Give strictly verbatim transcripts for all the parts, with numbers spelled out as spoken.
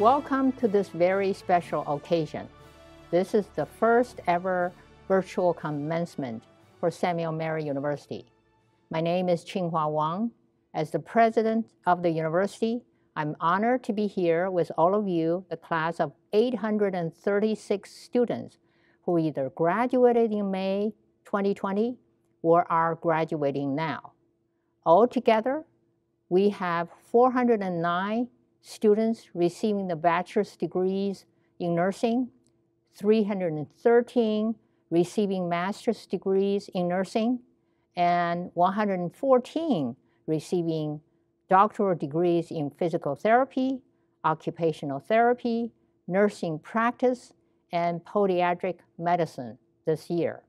Welcome to this very special occasion. This is the first ever virtual commencement for Samuel Merritt University. My name is Qinghua Wang. As the president of the university, I'm honored to be here with all of you, the class of eight hundred thirty-six students who either graduated in May twenty twenty or are graduating now. Altogether, we have four hundred nine students receiving the bachelor's degrees in nursing, three hundred thirteen receiving master's degrees in nursing, and one hundred fourteen receiving doctoral degrees in physical therapy, occupational therapy, nursing practice, and podiatric medicine this year.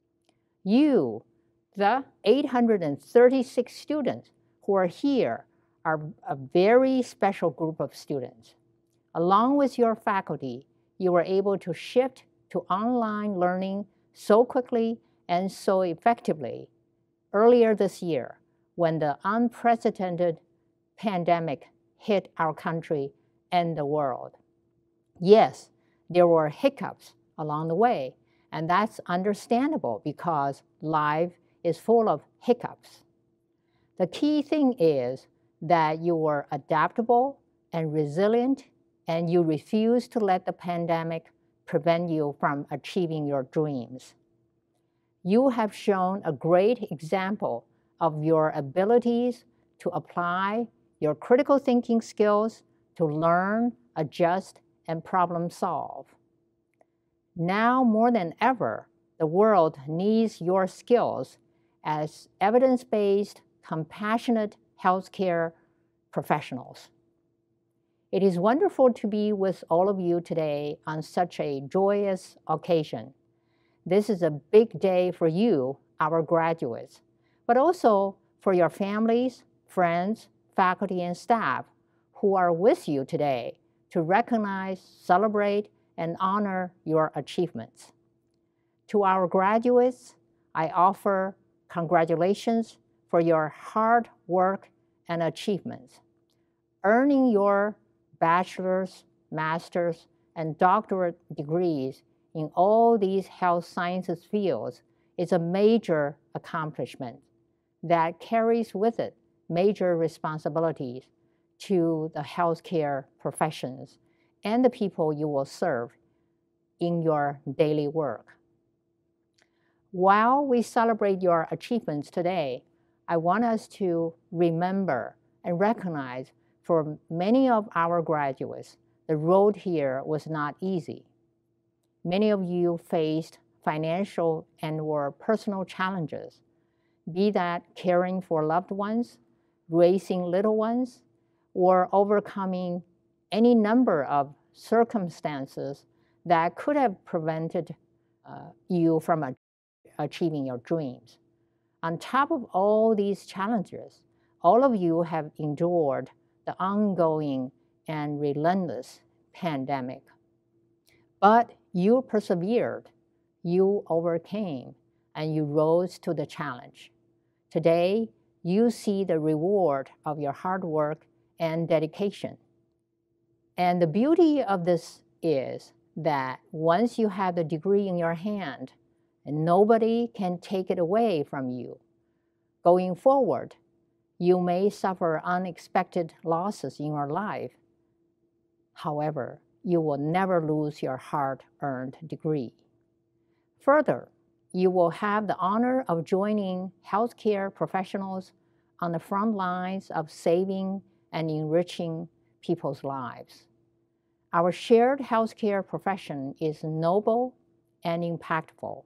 You, the eight hundred thirty-six students who are here, are a very special group of students. Along with your faculty, you were able to shift to online learning so quickly and so effectively earlier this year when the unprecedented pandemic hit our country and the world. Yes, there were hiccups along the way, and that's understandable because life is full of hiccups. The key thing is that you were adaptable and resilient, and you refused to let the pandemic prevent you from achieving your dreams. You have shown a great example of your abilities to apply your critical thinking skills to learn, adjust, and problem solve. Now more than ever, the world needs your skills as evidence-based, compassionate healthcare professionals. It is wonderful to be with all of you today on such a joyous occasion. This is a big day for you, our graduates, but also for your families, friends, faculty, and staff who are with you today to recognize, celebrate, and honor your achievements. To our graduates, I offer congratulations for your hard work and achievements. Earning your bachelor's, master's, and doctorate degrees in all these health sciences fields is a major accomplishment that carries with it major responsibilities to the healthcare professions and the people you will serve in your daily work. While we celebrate your achievements today, I want us to remember and recognize for many of our graduates, the road here was not easy. Many of you faced financial and or personal challenges, be that caring for loved ones, raising little ones, or overcoming any number of circumstances that could have prevented uh, you from a achieving your dreams. On top of all these challenges, all of you have endured the ongoing and relentless pandemic. But you persevered, you overcame, and you rose to the challenge. Today, you see the reward of your hard work and dedication. And the beauty of this is that once you have the degree in your hand, and nobody can take it away from you. Going forward, you may suffer unexpected losses in your life. However, you will never lose your hard-earned degree. Further, you will have the honor of joining healthcare professionals on the front lines of saving and enriching people's lives. Our shared healthcare profession is noble and impactful.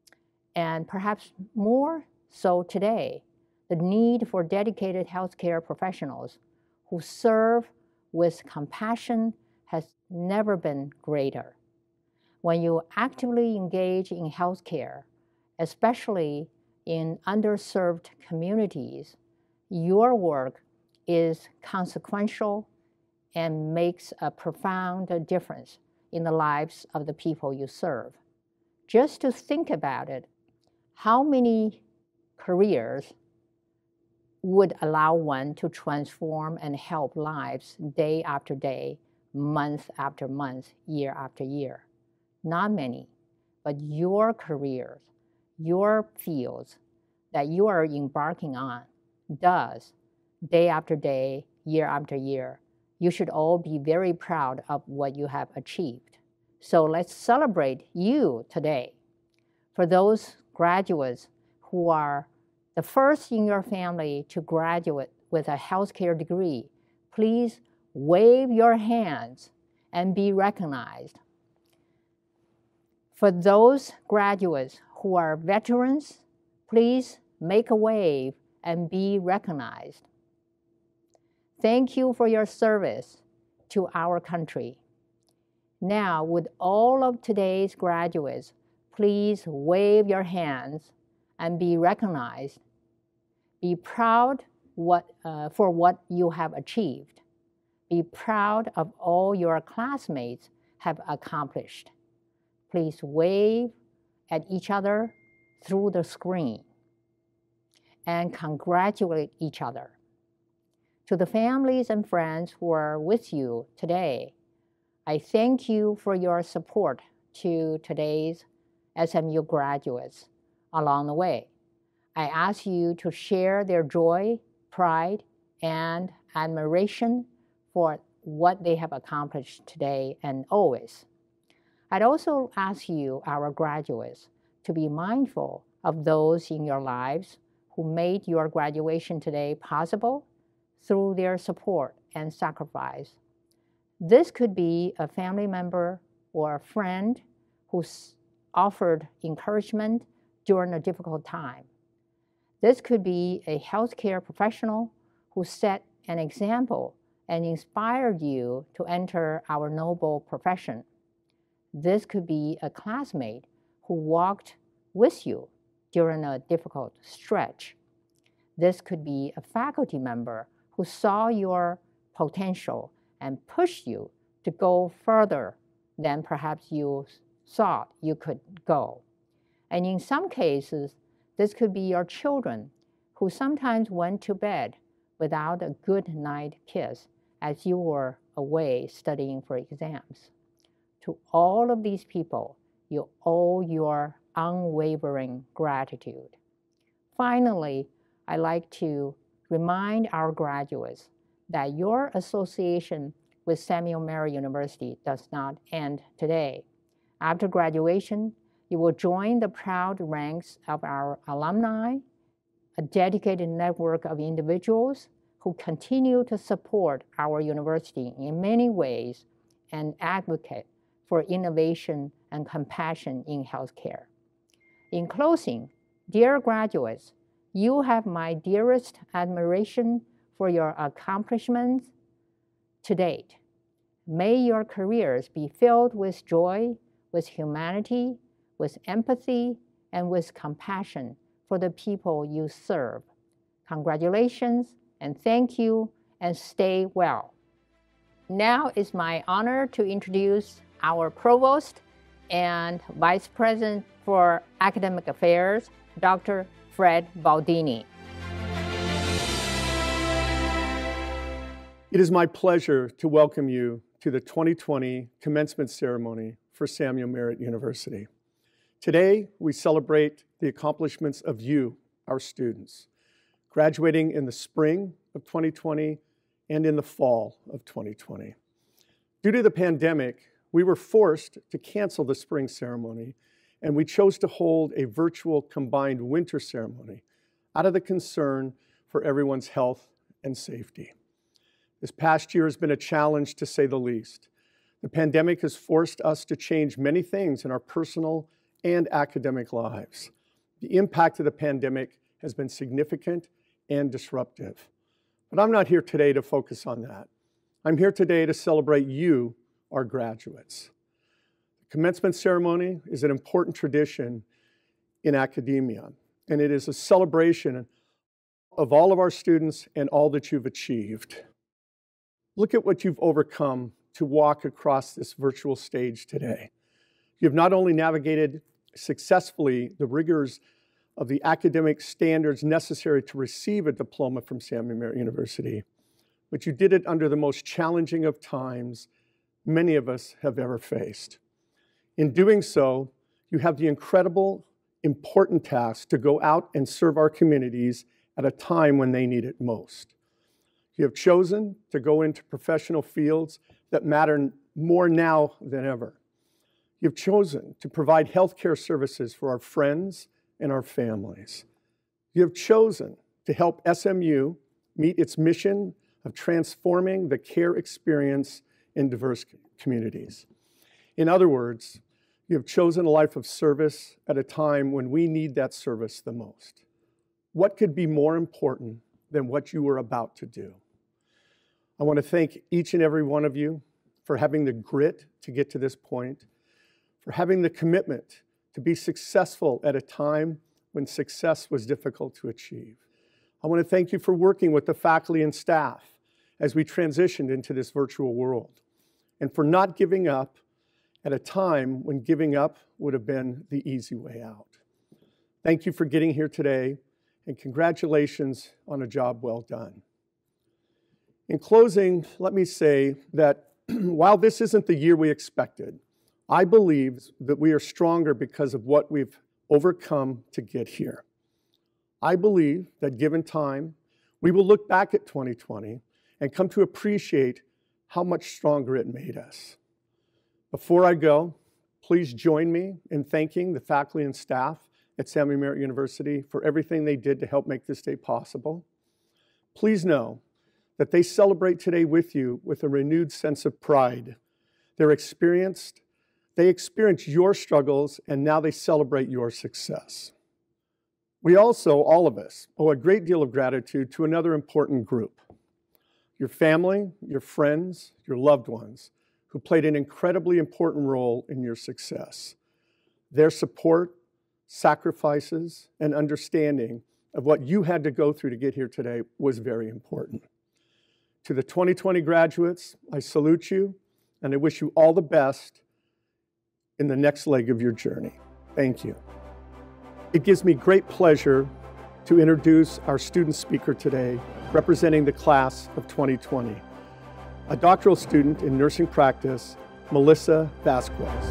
And perhaps more so today, the need for dedicated healthcare professionals who serve with compassion has never been greater. When you actively engage in healthcare, especially in underserved communities, your work is consequential and makes a profound difference in the lives of the people you serve. Just to think about it, how many careers would allow one to transform and help lives day after day month after month, year after year. Not many, but your careers, your fields that you are embarking on does, day after day, year after year. You should all be very proud of what you have achieved. So let's celebrate you today. For those graduates who are the first in your family to graduate with a healthcare degree, please wave your hands and be recognized. For those graduates who are veterans, please make a wave and be recognized. Thank you for your service to our country. Now, with all of today's graduates, please wave your hands and be recognized. Be proud what, uh, for what you have achieved. Be proud of all your classmates have accomplished. Please wave at each other through the screen and congratulate each other. To the families and friends who are with you today, I thank you for your support to today's S M U graduates along the way. I ask you to share their joy, pride, and admiration for what they have accomplished today and always. I'd also ask you, our graduates, to be mindful of those in your lives who made your graduation today possible through their support and sacrifice. This could be a family member or a friend who offered encouragement during a difficult time. This could be a healthcare professional who set an example and inspired you to enter our noble profession. This could be a classmate who walked with you during a difficult stretch. This could be a faculty member who saw your potential and pushed you to go further than perhaps you thought you could go. And in some cases, this could be your children who sometimes went to bed without a good night kiss as you were away studying for exams. To all of these people, you owe your unwavering gratitude. Finally, I'd like to remind our graduates that your association with Samuel Merritt University does not end today. After graduation, you will join the proud ranks of our alumni, a dedicated network of individuals who continue to support our university in many ways and advocate for innovation and compassion in healthcare. In closing, dear graduates, you have my dearest admiration for your accomplishments to date. May your careers be filled with joy, with humanity, with empathy, and with compassion for the people you serve. Congratulations, and thank you, and stay well. Now it's my honor to introduce our Provost and Vice President for Academic Affairs, Doctor Fred Baldini. It is my pleasure to welcome you to the twenty twenty commencement ceremony for Samuel Merritt University. Today, we celebrate the accomplishments of you, our students, graduating in the spring of twenty twenty and in the fall of twenty twenty. Due to the pandemic, we were forced to cancel the spring ceremony, and we chose to hold a virtual combined winter ceremony out of the concern for everyone's health and safety. This past year has been a challenge, to say the least. The pandemic has forced us to change many things in our personal and academic lives. The impact of the pandemic has been significant and disruptive. But I'm not here today to focus on that. I'm here today to celebrate you, our graduates. The commencement ceremony is an important tradition in academia, and it is a celebration of all of our students and all that you've achieved. Look at what you've overcome to walk across this virtual stage today. You've not only navigated successfully the rigors of the academic standards necessary to receive a diploma from Samuel Merritt University, but you did it under the most challenging of times many of us have ever faced. In doing so, you have the incredible, important task to go out and serve our communities at a time when they need it most. You have chosen to go into professional fields that matter more now than ever. You've chosen to provide healthcare services for our friends and our families. You have chosen to help S M U meet its mission of transforming the care experience in diverse communities. In other words, you have chosen a life of service at a time when we need that service the most. What could be more important than what you were about to do? I want to thank each and every one of you for having the grit to get to this point, for having the commitment to be successful at a time when success was difficult to achieve. I want to thank you for working with the faculty and staff as we transitioned into this virtual world, and for not giving up at a time when giving up would have been the easy way out. Thank you for getting here today, and congratulations on a job well done. In closing, let me say that while this isn't the year we expected, I believe that we are stronger because of what we've overcome to get here. I believe that given time, we will look back at twenty twenty and come to appreciate how much stronger it made us. Before I go, please join me in thanking the faculty and staff at Samuel Merritt University for everything they did to help make this day possible. Please know that they celebrate today with you with a renewed sense of pride. They're experienced, they experienced your struggles, and now they celebrate your success. We also, all of us, owe a great deal of gratitude to another important group. Your family, your friends, your loved ones, who played an incredibly important role in your success. Their support, sacrifices, and understanding of what you had to go through to get here today was very important. To the twenty twenty graduates, I salute you, and I wish you all the best in the next leg of your journey. Thank you. It gives me great pleasure to introduce our student speaker today, representing the class of twenty twenty, a doctoral student in nursing practice, Melissa Vasquez.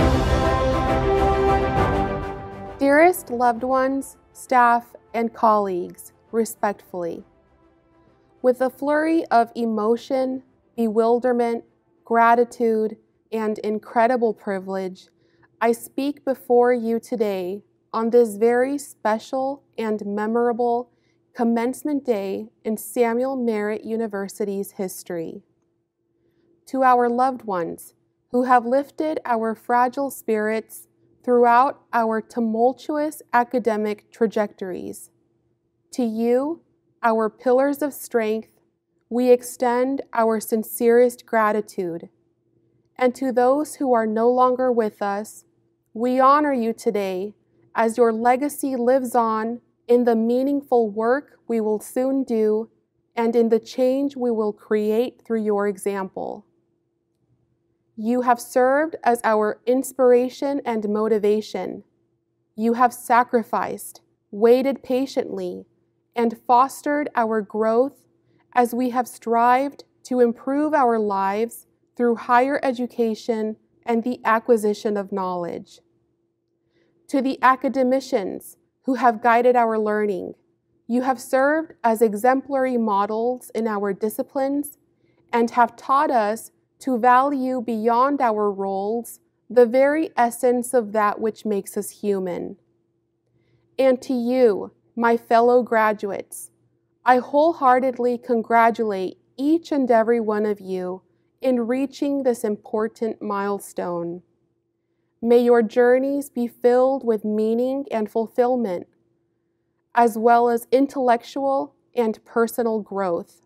Dearest loved ones, staff, and colleagues, respectfully, with a flurry of emotion, bewilderment, gratitude, and incredible privilege, I speak before you today on this very special and memorable commencement day in Samuel Merritt University's history. To our loved ones who have lifted our fragile spirits throughout our tumultuous academic trajectories, to you, our pillars of strength, we extend our sincerest gratitude. And to those who are no longer with us, we honor you today as your legacy lives on in the meaningful work we will soon do and in the change we will create through your example. You have served as our inspiration and motivation. You have sacrificed, waited patiently, and fostered our growth as we have strived to improve our lives through higher education and the acquisition of knowledge. To the academicians who have guided our learning, you have served as exemplary models in our disciplines and have taught us to value beyond our roles the very essence of that which makes us human. And to you, my fellow graduates, I wholeheartedly congratulate each and every one of you in reaching this important milestone. May your journeys be filled with meaning and fulfillment, as well as intellectual and personal growth.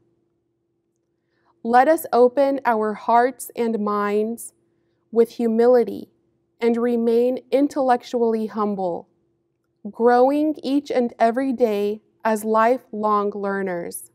Let us open our hearts and minds with humility and remain intellectually humble, growing each and every day as lifelong learners.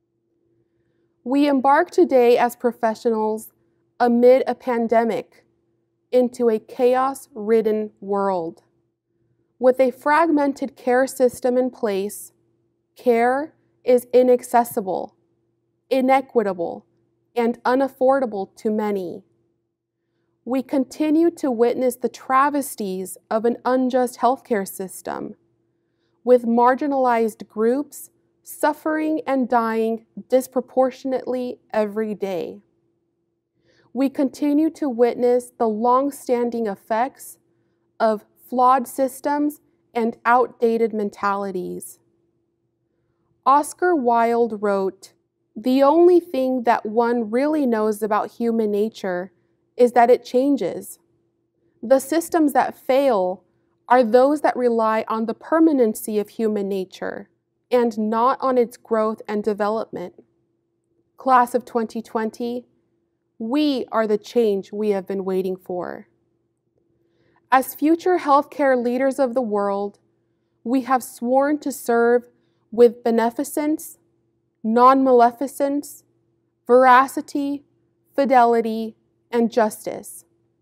We embark today as professionals amid a pandemic into a chaos-ridden world. With a fragmented care system in place, care is inaccessible, inequitable, and unaffordable to many. We continue to witness the travesties of an unjust healthcare system, with marginalized groups suffering and dying disproportionately every day. We continue to witness the long-standing effects of flawed systems and outdated mentalities. Oscar Wilde wrote, "The only thing that one really knows about human nature is that it changes. The systems that fail are those that rely on the permanency of human nature and not on its growth and development." Class of twenty twenty, we are the change we have been waiting for. As future healthcare leaders of the world, we have sworn to serve with beneficence, non-maleficence, veracity, fidelity, and justice.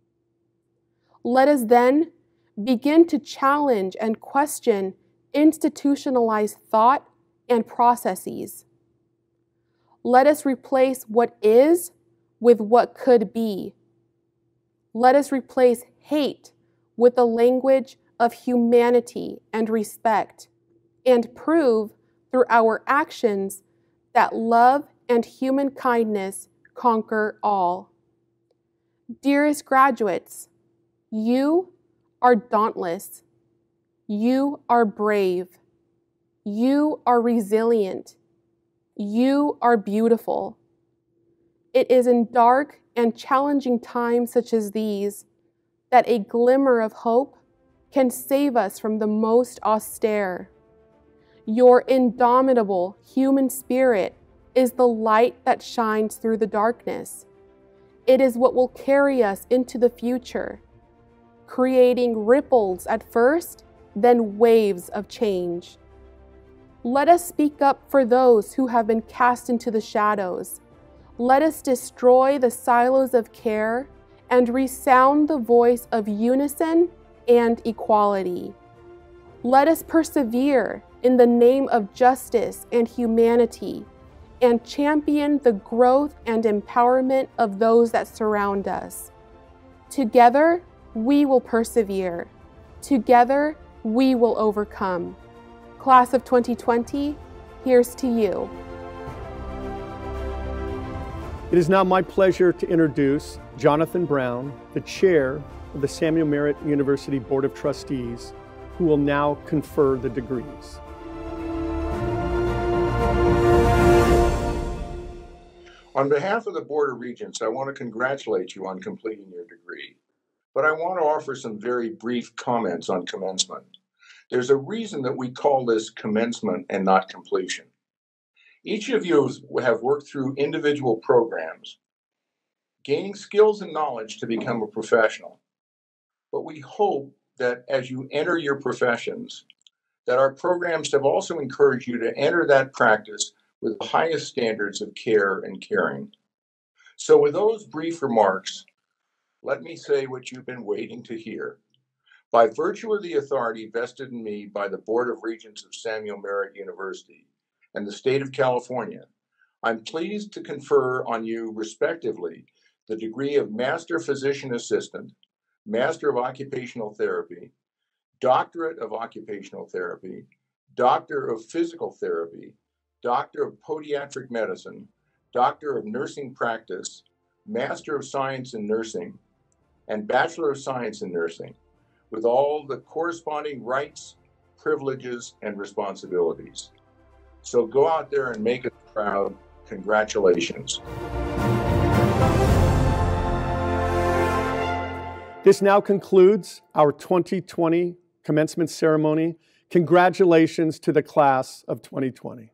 Let us then begin to challenge and question institutionalized thought and processes. Let us replace what is with what could be. Let us replace hate with the language of humanity and respect, and prove through our actions that love and human kindness conquer all. Dearest graduates, you are dauntless. You are brave. You are resilient. You are beautiful. It is in dark and challenging times such as these that a glimmer of hope can save us from the most austere. Your indomitable human spirit is the light that shines through the darkness. It is what will carry us into the future, creating ripples at first, then waves of change. Let us speak up for those who have been cast into the shadows. Let us destroy the silos of care and resound the voice of unison and equality. Let us persevere in the name of justice and humanity and champion the growth and empowerment of those that surround us. Together, we will persevere. Together, we will overcome. Class of twenty twenty, here's to you. It is now my pleasure to introduce Jonathan Brown, the chair of the Samuel Merritt University Board of Trustees, who will now confer the degrees. On behalf of the Board of Regents, I want to congratulate you on completing your degree, but I want to offer some very brief comments on commencement. There's a reason that we call this commencement and not completion. Each of you have worked through individual programs, gaining skills and knowledge to become a professional. But we hope that as you enter your professions, that our programs have also encouraged you to enter that practice with the highest standards of care and caring. So with those brief remarks, let me say what you've been waiting to hear. By virtue of the authority vested in me by the Board of Regents of Samuel Merritt University and the state of California, I'm pleased to confer on you respectively the degree of Master Physician Assistant, Master of Occupational Therapy, Doctorate of Occupational Therapy, Doctor of Physical Therapy, Doctor of Podiatric Medicine, Doctor of Nursing Practice, Master of Science in Nursing, and Bachelor of Science in Nursing, with all the corresponding rights, privileges, and responsibilities. So go out there and make us proud. Congratulations. This now concludes our twenty twenty commencement ceremony. Congratulations to the class of twenty twenty.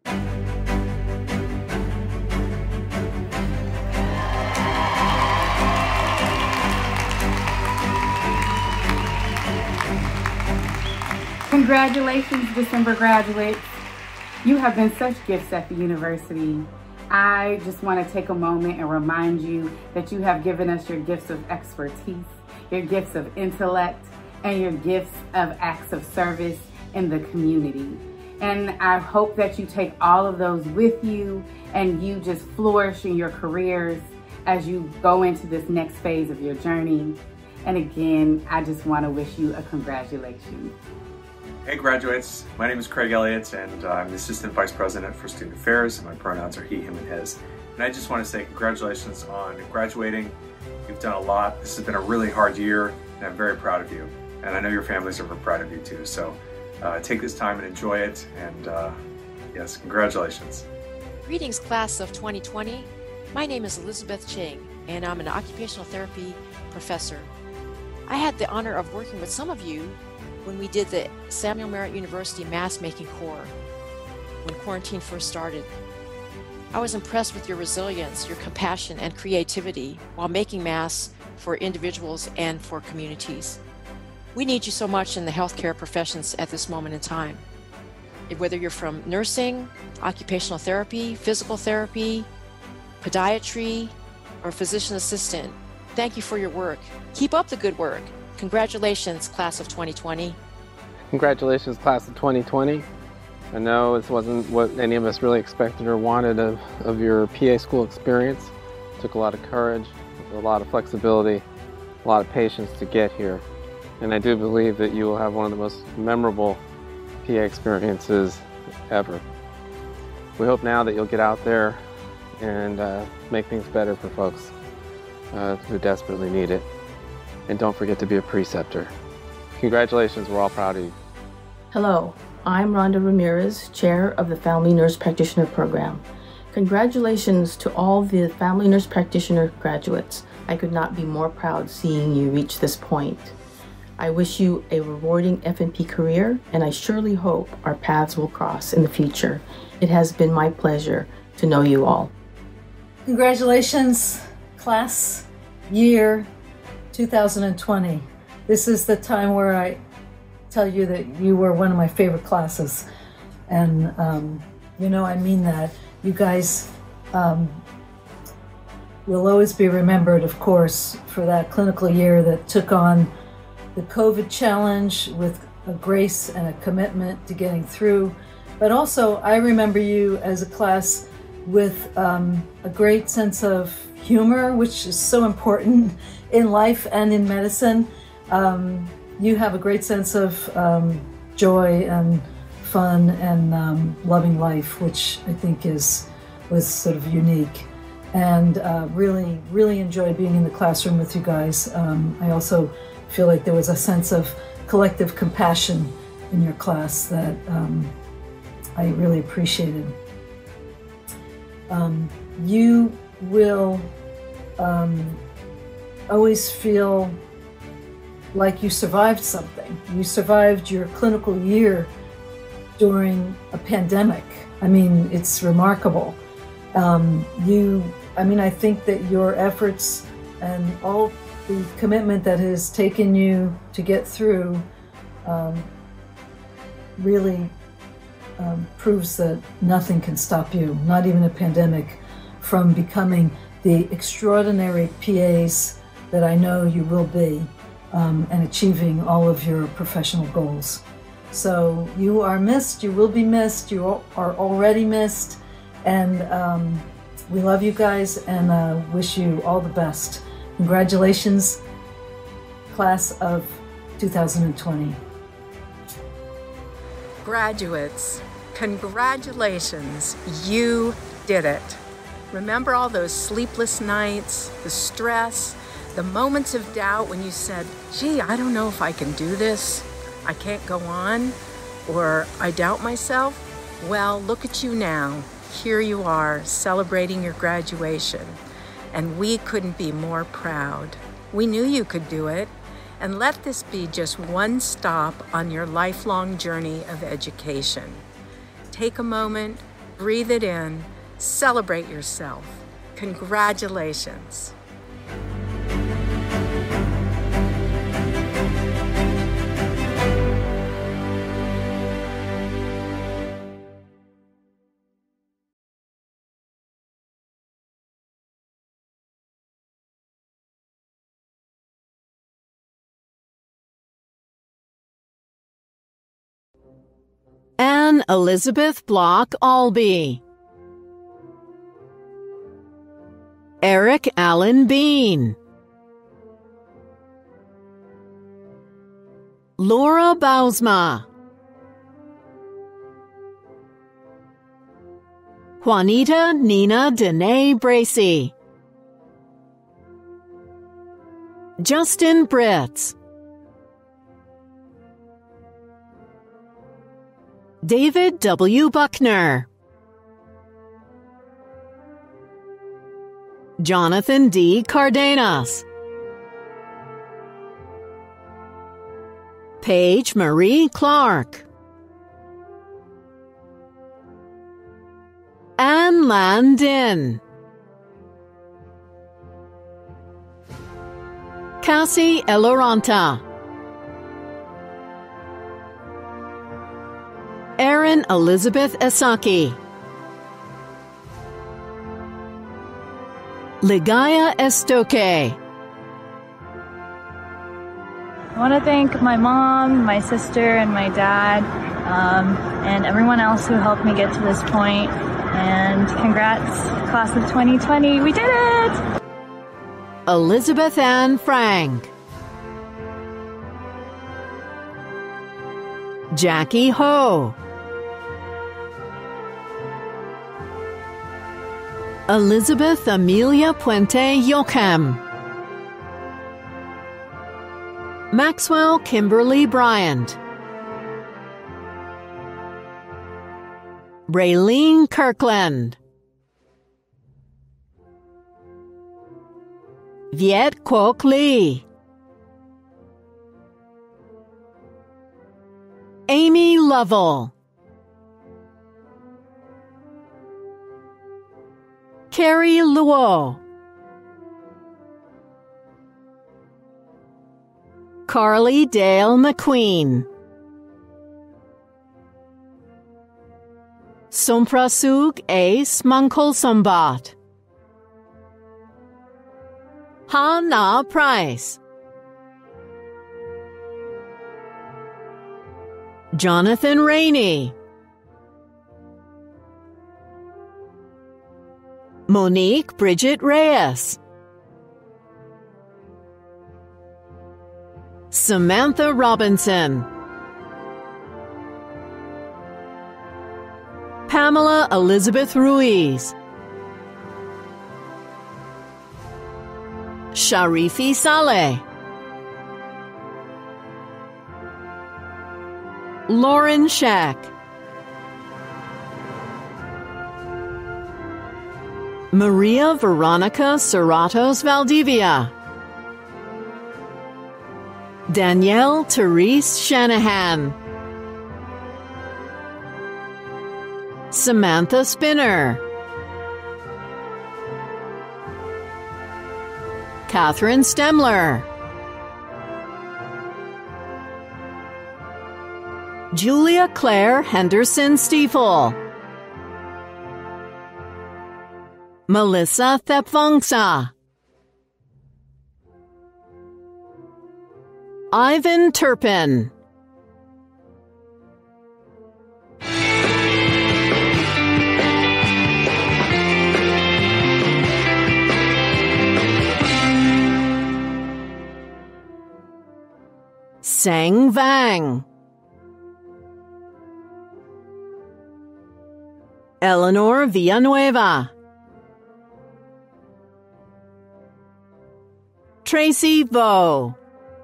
Congratulations, December graduates. You have been such gifts at the university. I just want to take a moment and remind you that you have given us your gifts of expertise, your gifts of intellect, and your gifts of acts of service in the community. And I hope that you take all of those with you and you just flourish in your careers as you go into this next phase of your journey. And again, I just want to wish you a congratulations. Hey graduates, my name is Craig Elliott and I'm the Assistant Vice President for Student Affairs, and my pronouns are he, him, and his. And I just want to say congratulations on graduating. You've done a lot. This has been a really hard year and I'm very proud of you. And I know your families are very proud of you too. So uh, take this time and enjoy it, and uh, yes, congratulations. Greetings, class of twenty twenty. My name is Elizabeth Ching and I'm an occupational therapy professor. I had the honor of working with some of you when we did the Samuel Merritt University Mask Making Corps when quarantine first started. I was impressed with your resilience, your compassion, and creativity while making masks for individuals and for communities. We need you so much in the healthcare professions at this moment in time. Whether you're from nursing, occupational therapy, physical therapy, podiatry, or physician assistant, thank you for your work. Keep up the good work. Congratulations, class of twenty twenty. Congratulations, class of twenty twenty. I know this wasn't what any of us really expected or wanted of, of your P A school experience. It took a lot of courage, a lot of flexibility, a lot of patience to get here. And I do believe that you will have one of the most memorable P A experiences ever. We hope now that you'll get out there and uh, make things better for folks uh, who desperately need it. And don't forget to be a preceptor. Congratulations, we're all proud of you. Hello, I'm Rhonda Ramirez, Chair of the Family Nurse Practitioner Program. Congratulations to all the Family Nurse Practitioner graduates. I could not be more proud seeing you reach this point. I wish you a rewarding F N P career, and I surely hope our paths will cross in the future. It has been my pleasure to know you all. Congratulations, class year two thousand twenty. This is the time where I tell you that you were one of my favorite classes. And, um, you know, I mean that. You guys um, will always be remembered, of course, for that clinical year that took on the COVID challenge with a grace and a commitment to getting through. But also, I remember you as a class with um, a great sense of humor, which is so important in life and in medicine. Um, you have a great sense of um, joy and fun and um, loving life, which I think is was sort of unique. And uh, really, really enjoyed being in the classroom with you guys. Um, I also feel like there was a sense of collective compassion in your class that um, I really appreciated. Um, you will um, always feel like you survived something. You survived your clinical year during a pandemic. I mean, it's remarkable. Um, you, I mean, I think that your efforts and all the commitment that has taken you to get through um, really um, proves that nothing can stop you, not even a pandemic, from becoming the extraordinary P As that I know you will be um, and achieving all of your professional goals. So you are missed, you will be missed, you are already missed, and um, we love you guys and uh, wish you all the best. Congratulations, class of two thousand twenty. Graduates, congratulations, you did it. Remember all those sleepless nights, the stress, the moments of doubt when you said, gee, I don't know if I can do this, I can't go on, or I doubt myself? Well, look at you now. Here you are, celebrating your graduation, and we couldn't be more proud. We knew you could do it, and let this be just one stop on your lifelong journey of education. Take a moment, breathe it in, celebrate yourself. Congratulations. Anne Elizabeth Block Albee. Eric Allen Bean, Laura Bausma, Juanita Nina Danae Bracey, Justin Britz, David W. Buckner, Jonathan D. Cardenas, Paige Marie Clark, Anne Landin, Cassie Eloranta, Erin Elizabeth Esaki, Ligaya Estoque. I want to thank my mom, my sister, and my dad, um, and everyone else who helped me get to this point. And congrats, class of twenty twenty. We did it! Elizabeth Ann Frank, Jackie Ho, Elizabeth Amelia Puente Yocham, Maxwell Kimberly Bryant, Raylene Kirkland, Viet Quoc Lee, Amy Lovell, Carrie Luo, Carly Dale McQueen, Somprasug Ace Mankolsombat, Ha Na Price, Jonathan Rainey, Monique Bridget Reyes, Samantha Robinson, Pamela Elizabeth Ruiz, Sharifi Saleh, Lauren Shack, Maria Veronica Serratos Valdivia, Danielle Therese Shanahan, Samantha Spinner, Catherine Stemler, Julia Claire Henderson Stiefel, Melissa Thepvongsa, Ivan Turpin, Sang Vang, Eleanor Villanueva, Tracy Vo,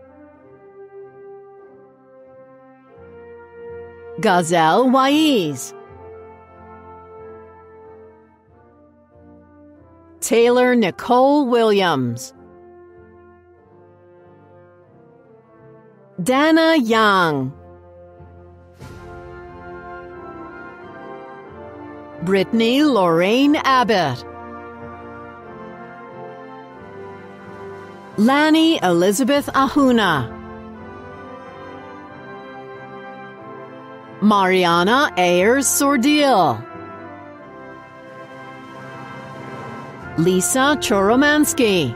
Gazelle Waiz, Taylor Nicole Williams, Dana Young, Brittany Lorraine Abbott, Lanny Elizabeth Ahuna, Mariana Ayers Sordil, Lisa Choromansky,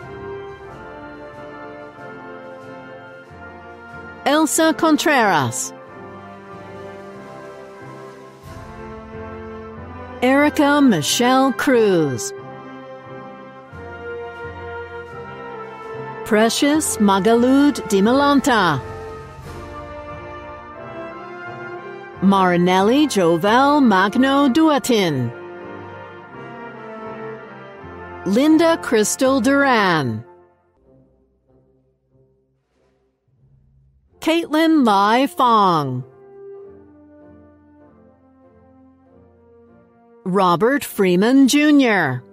Elsa Contreras, Erica Michelle Cruz, Precious Magalud Dimalanta, Marinelli Jovel Magno Duatin, Linda Crystal Duran, Caitlin Lai Fong, Robert Freeman Junior,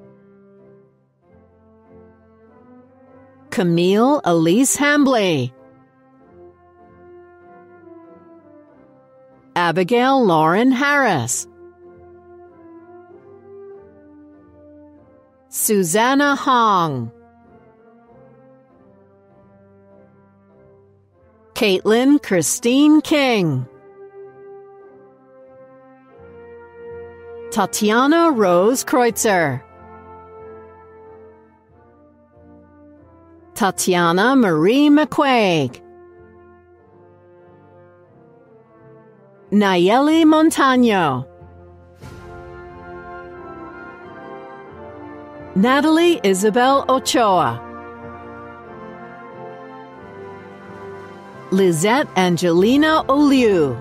Camille Elise Hambley, Abigail Lauren Harris, Susanna Hong, Caitlin Christine King, Tatiana Rose Kreutzer, Tatiana Marie McQuaig, Nayeli Montano, Natalie Isabel Ochoa, Lizette Angelina Oliu,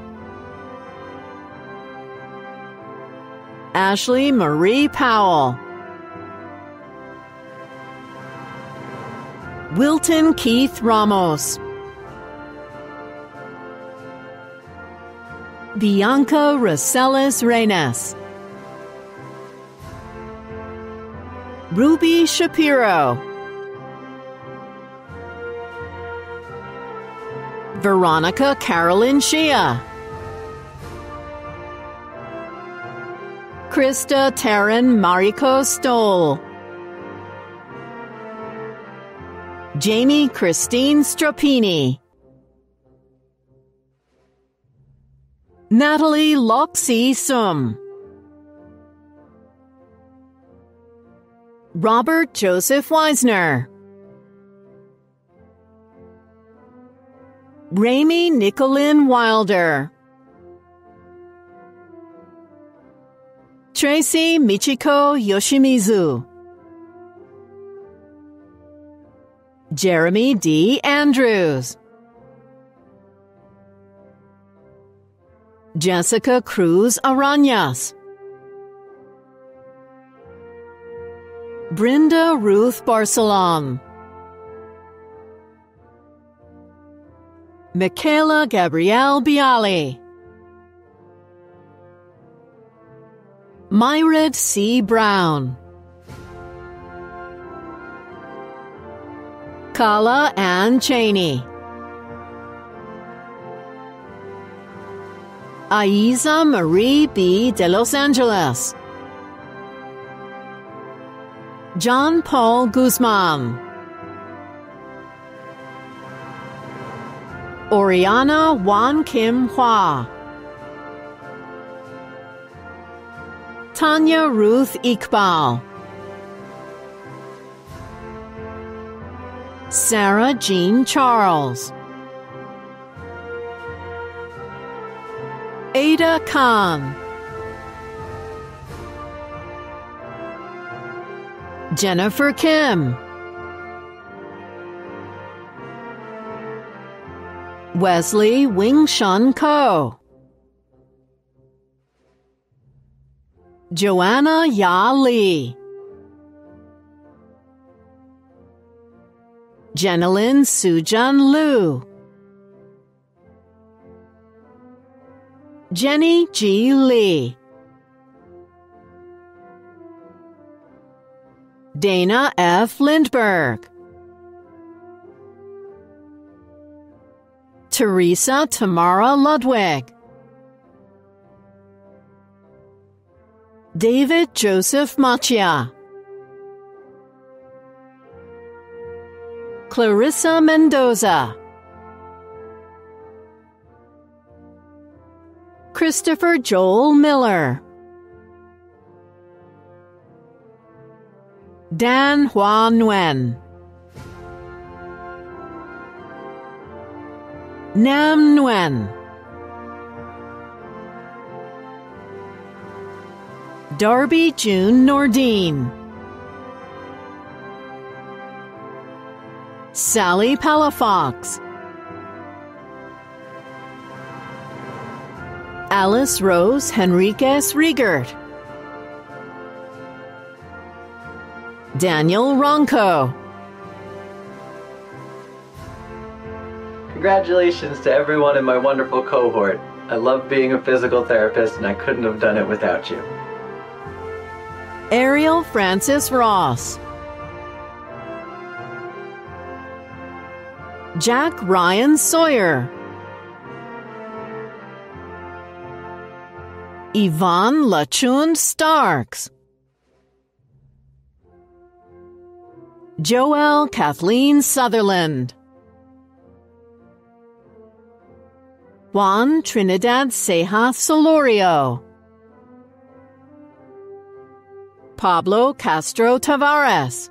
Ashley Marie Powell, Wilton Keith Ramos, Bianca Rosellis Reynes, Ruby Shapiro, Veronica Carolyn Shea, Krista Taryn Mariko Stoll, Jamie Christine Stropini, Natalie Loxie Sum, Robert Joseph Weisner, Raimi Nicolin Wilder, Tracy Michiko Yoshimizu, Jeremy D. Andrews, Jessica Cruz Arañas, Brenda Ruth Barcelon, Michaela Gabrielle Bialy, Myred C. Brown, Kala Ann Cheney, Aiza Marie B. de Los Angeles, John Paul Guzman, Oriana Wan Kim Hua, Tanya Ruth Iqbal, Sarah Jean Charles, Ada Khan, Jennifer Kim, Wesley Wing Shun Ko, Joanna Ya Lee, Jenilyn Sujan Liu, Jenny G. Lee, Dana F. Lindberg, Teresa Tamara Ludwig, David Joseph Machia, Clarissa Mendoza, Christopher Joel Miller, Dan Hua Nguyen, Nam Nguyen, Darby June Nordine, Sally Palafox, Alice Rose Henriquez Riegert, Daniel Ronco. Congratulations to everyone in my wonderful cohort. I love being a physical therapist and I couldn't have done it without you. Ariel Francis Ross, Jack Ryan Sawyer, Yvonne Lachund Starks, Joelle Kathleen Sutherland, Juan Trinidad Ceja Solorio, Pablo Castro Tavares,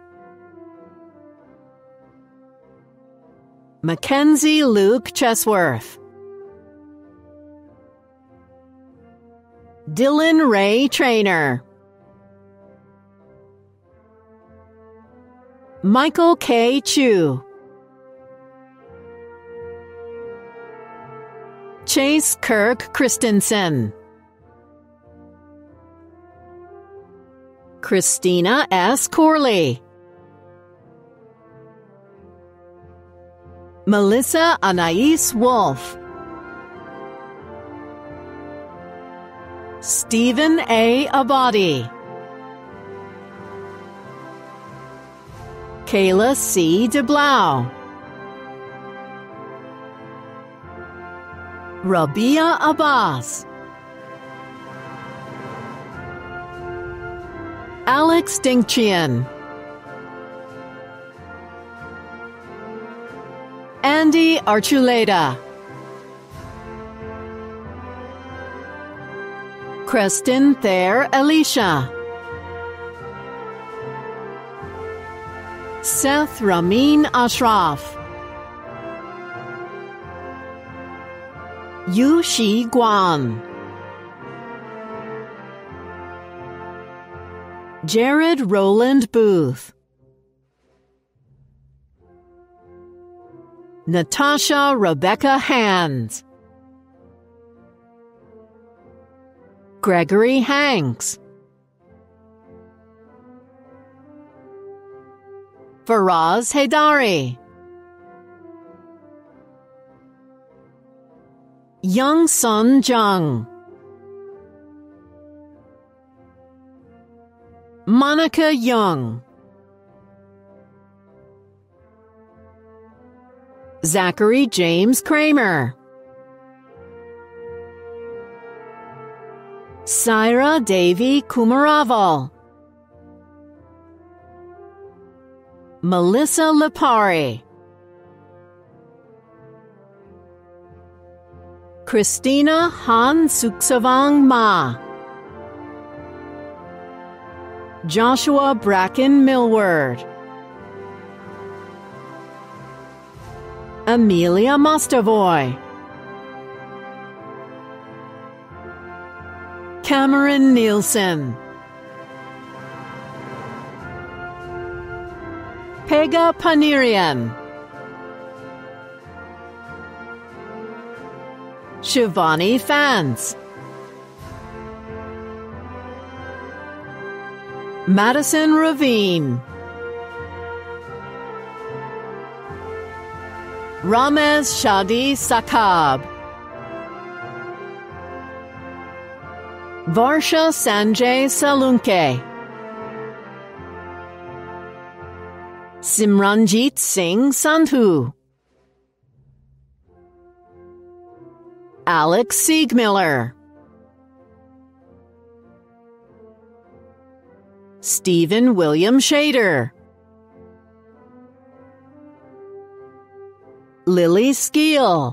Mackenzie Luke Chesworth, Dylan Ray Trainer, Michael K. Chu, Chase Kirk Christensen, Christina S. Corley, Melissa Anais Wolf, Stephen A. Abadi, Kayla C. DeBlau, Rabia Abbas, Alex Dinkchian, Andy Archuleta, Creston Thayer Alicia, Seth Ramin Ashraf, Yu Shi Guan, Jared Roland Booth, Natasha Rebecca Hands, Gregory Hanks, Faraz Haidari, Young Sun Jung, Monica Young, Zachary James Kramer, Syra Devi Kumaraval, Melissa Lipari, Christina Han Suksavang Ma, Joshua Bracken Millward, Amelia Mostavoy, Cameron Nielsen, Pega Panirian, Shivani Fans, Madison Ravine, Ramez Shadi Sakab, Varsha Sanjay Salunke, Simranjit Singh Sandhu, Alex Siegmiller, Stephen William Shader, Lily Skeel,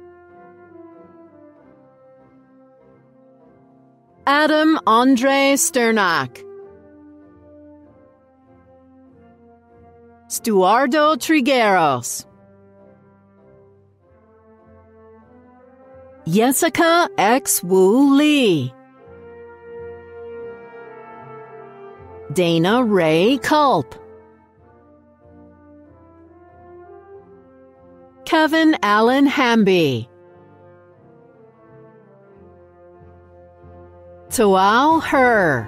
Adam Andre Sternak, Stuardo Trigueros, Jessica X. Wu Lee, Dana Ray Culp, Kevin Allen Hamby, Tuao Her,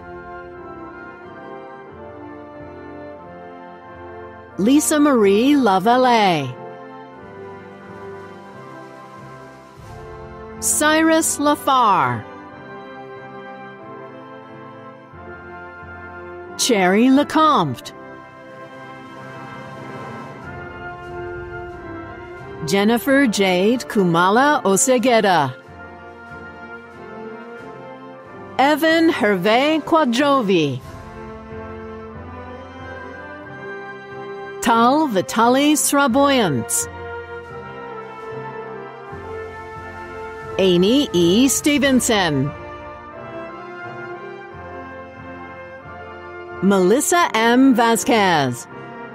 Lisa Marie Lavallee, Cyrus Lafar, Cherry Lecomte, Jennifer Jade Kumala Osegeda, Evan Hervé Quadrovi, Tal Vitaly Sraboyants, Amy E. Stevenson, Melissa M. Vasquez,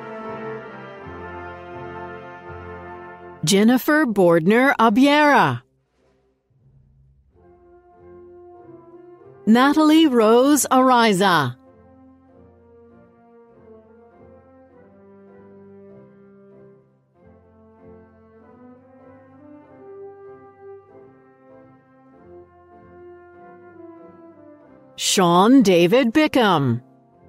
Jennifer Bordner Abiera, Natalie Rose Ariza, Sean David Bickham,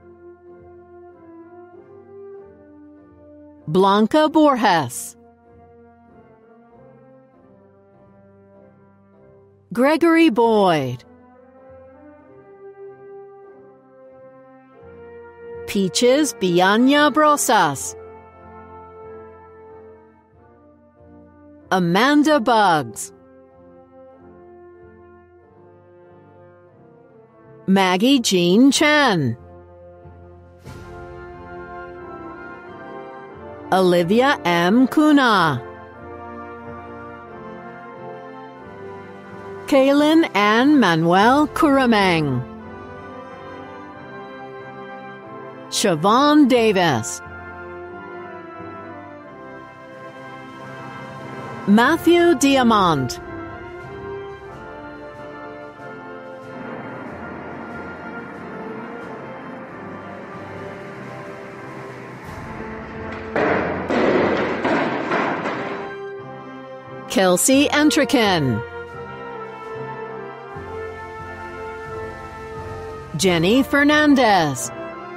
Blanca Borges, Gregory Boyd, Peaches Bianya Brosas, Amanda Buggs, Maggie Jean Chen, Olivia M. Kuna, Kaylin Ann Manuel Kurameng, Siobhan Davis, Matthew Diamant, Kelsey Entrekin, Jenny Fernandez,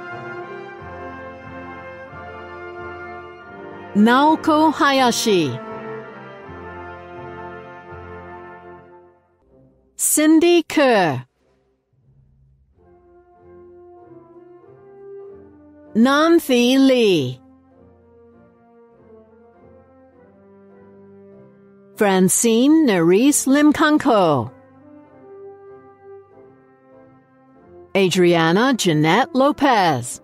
Naoko Hayashi, Cindy Kerr, Nanthi Lee, Francine Nerys Limkanko, Adriana Jeanette Lopez,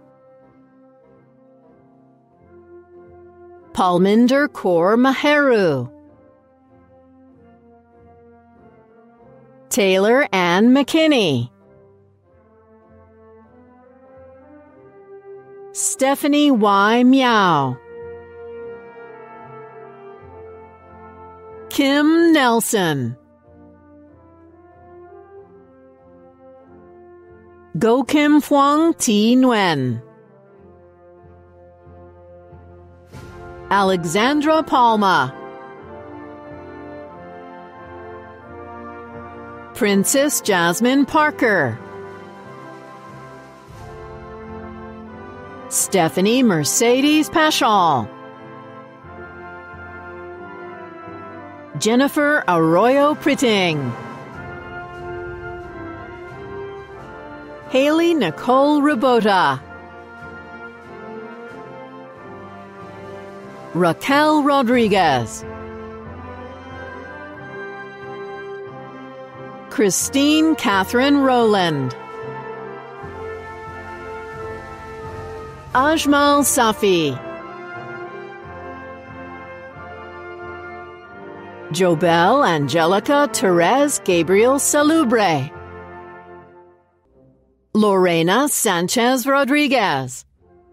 Palminder Kaur Maheru, Taylor Ann McKinney, Stephanie Y. Miao, Kim Nelson, Go Kim Phuong T. Nguyen, Alexandra Palma, Princess Jasmine Parker, Stephanie Mercedes Paschal, Jennifer Arroyo Pritting, Haley Nicole Rabota, Raquel Rodriguez, Christine Catherine Rowland, Ajmal Safi, Jobel Angelica Therese Gabriel Salubre, Lorena Sanchez Rodriguez,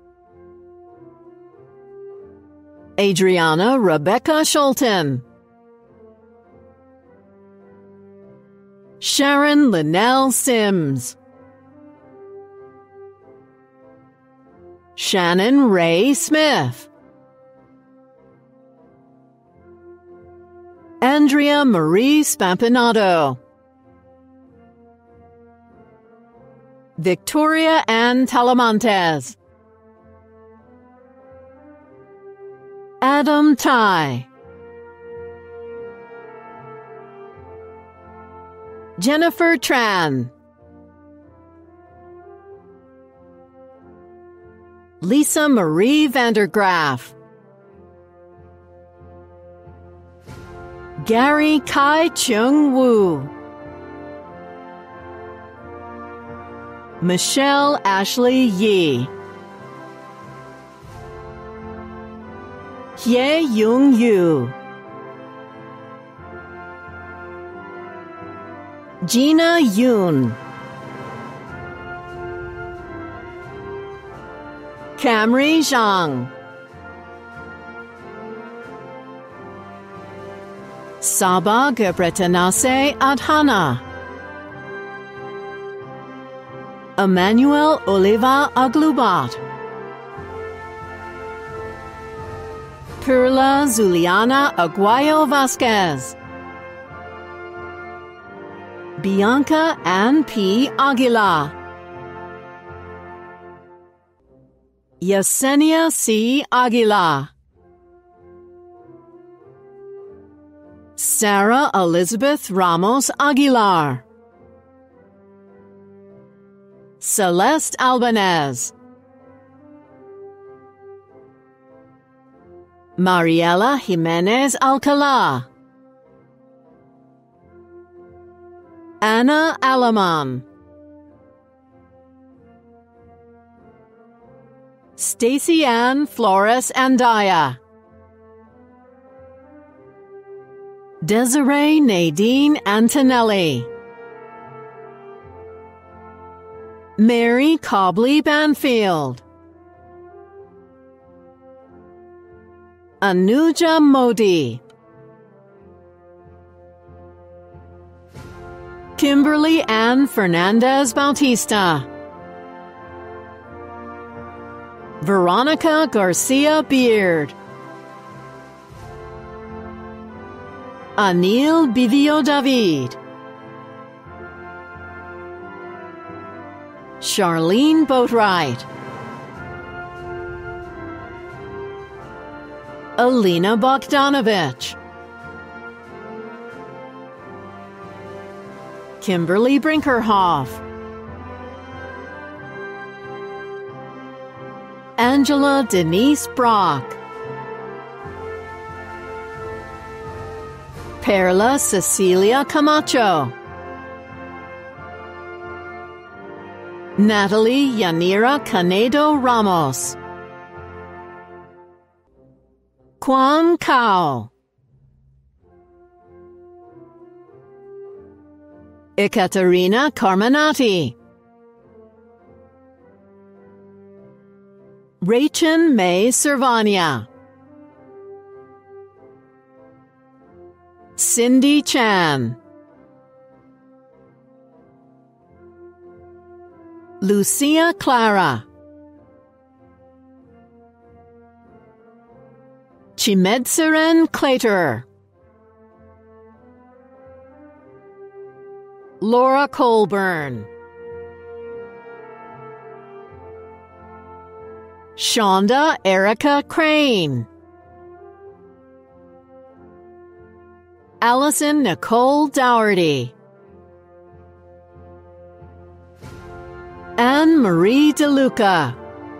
Adriana Rebecca Schulten, Sharon Linnell Sims, Shannon Ray Smith, Andrea Marie Spampinato. Victoria Ann Talamantes. Adam Tai. Jennifer Tran. Lisa Marie Vandergraaf. Gary Kai Chung Woo. Michelle Ashley Yi. Hye Young Yu. Gina Yoon. Camry Zhang. Saba Gebretanase Adhana. Emmanuel Oliva Aglubat. Perla Zuliana Aguayo Vasquez. Bianca Ann P. Aguila. Yesenia C. Aguila. Sarah Elizabeth Ramos Aguilar. Celeste Albanez. Mariela Jimenez Alcala. Anna Alaman. Stacy Ann Flores Andaya. Desiree Nadine Antonelli. Mary Cobley Banfield. Anuja Modi. Kimberly Ann Fernandez Bautista. Veronica Garcia Beard. Anil Bivio David. Charlene Boatwright. Alina Bogdanovich. Kimberly Brinkerhoff. Angela Denise Brock. Perla Cecilia Camacho. Natalie Yanira Canedo Ramos. Quan Cao. Ekaterina Carminati. Rachel May Servania. Cindy Chan. Lucia Clara. Chimedzeren Clater. Laura Colburn. Shonda Erica Crane. Allison Nicole Dougherty. Anne Marie DeLuca.